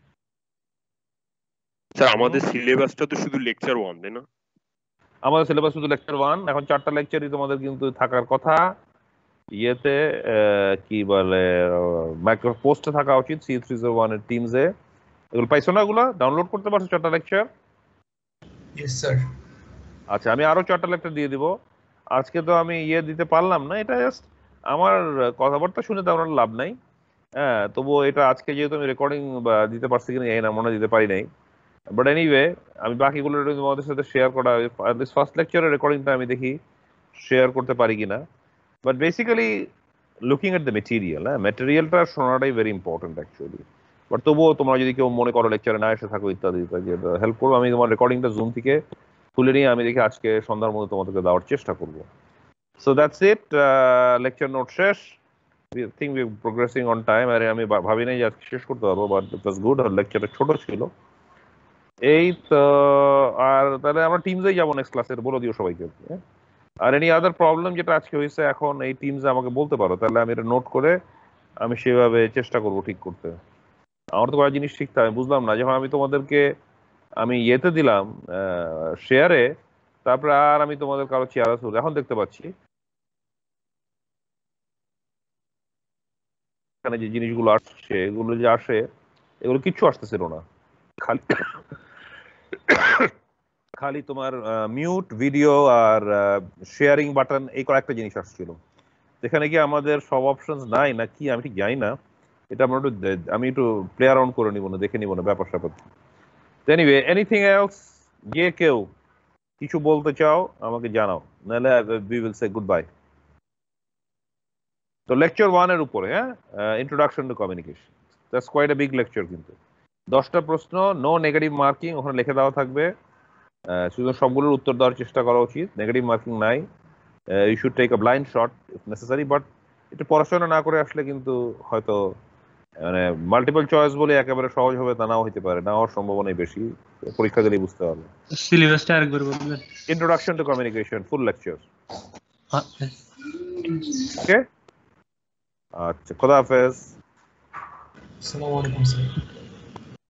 স্যার আমাদের সিলেবাসটা তো শুধু লেকচার 1, তাই না? আমাদের সিলেবাস শুধু লেকচার 1, এখন 4টা লেকচারই তোমাদের কিন্তু থাকার কথা। ইয়েতে কি বলে, মাইক্রো পোস্টে থাকা উচিত, C301 এর টিমসে। এগুলো পাইছো না? এগুলো ডাউনলোড করতে পারছো 4টা লেকচার? Yes sir. আচ্ছা, আমি আরো 4টা লেকচার দিয়ে দিব। আজকে তো আমি দিতে পারলাম না, এটা জাস্ট আমার কথাবার্তা শুনে তো আমার লাভ নাই। হ্যাঁ, তবুও এটা আজকে যেহেতু আমি রেকর্ডিং দিতে পারছি কিনা জানি না, মনে দিতে পারি নাই। বাট এনিওয়ে, আমি বাকিগুলো তোমাদের সাথে শেয়ার করা, ফার্স্ট লেকচারের রেকর্ডিংটা আমি দেখি শেয়ার করতে পারি কিনা। But basically looking at the material, হ্যাঁ, মেটেরিয়ালটা শোনাটাই ভেরি ইম্পর্টেন্ট অ্যাকচুয়ালি। বাট তবুও তোমরা যদি কেউ মনে করো লেকচারে না এসে থাকো ইত্যাদি ইত্যাদি, হেল্প করবো। আমি তোমার রেকর্ডিংটা জুম থেকে খুলে নিয়ে আমি দেখি আজকে সন্ধ্যার মধ্যে তোমাদেরকে দেওয়ার চেষ্টা করবো। So that's it, lecture note শেষ। We think we're progressing on time. আরে আমি ভাবি নাই যে আজকে শেষ করতে পারবো, বাট ইট ওয়াজ গুড। আর লেকচারটা ছোট ছিল। এই তো, আর তাহলে আমরা টিমসেই যাবো নেক্সট ক্লাসে, বলে দিও সবাইকে। আর এনি আদার প্রবলেম যেটা আজকে হয়েছে এখন এই টিমসে আমাকে বলতে পারো, তাহলে আমি এটা নোট করে আমি সেভাবে চেষ্টা করবো ঠিক করতে। আমার তো কয়েক জিনিস শিখতে হবে, বুঝলাম না যখন আমি তোমাদেরকে আমি ইয়েতে দিলাম শেয়ারে, তারপরে আর আমি তোমাদের কারো চেহারা এখন দেখতে পাচ্ছি এখানে যে জিনিসগুলো আসছে, এগুলো যে আসে এগুলো কিচ্ছু আসতেছিল না, খালি খালি তোমার মিউট ভিডিও আর শেয়ারিং বাটন এই কয়েকটা জিনিস আসছিল। যেখানে কি আমাদের সব অপশনস নাই না কি আমি ঠিক জানি না, এটা আমি একটু প্লে অ্যারাউন্ড করে নিব না, দেখে নিব না ব্যাপার স্যাপার। এনিওয়ে, এনিথিং এলস, যে কেউ কিছু বলতে চাও আমাকে জানাও, নাহলে we will say goodbye. তো লেকচার 1 এর উপরে, হ্যাঁ, introduction to communication, that's quite a big lecture. কিন্তু 10টা প্রশ্ন, নো নেগেটিভ মার্কিং, ওখানে লিখে দেওয়া থাকবে, শুধু সবগুলোর উত্তর দেওয়ার চেষ্টা করা উচিত, নেগেটিভ মার্কিং নাই। You should take a blind shot if necessary, but এটা পড়াশোনা না করে আসলে কিন্তু হয়তো মানে মাল্টিপল চয়েস বলে একেবারে সহজ হবে তা নাও হতে পারে, না হওয়ার সম্ভাবনাই বেশি, পরীক্ষা দিলেই বুঝতে পারবে। সিলেবাসটা আরেকবার বলবেন? Introduction to communication, full lecture. Okay, আচ্ছা, খোদা হাফেজ। আসসালামু আলাইকুম স্যার।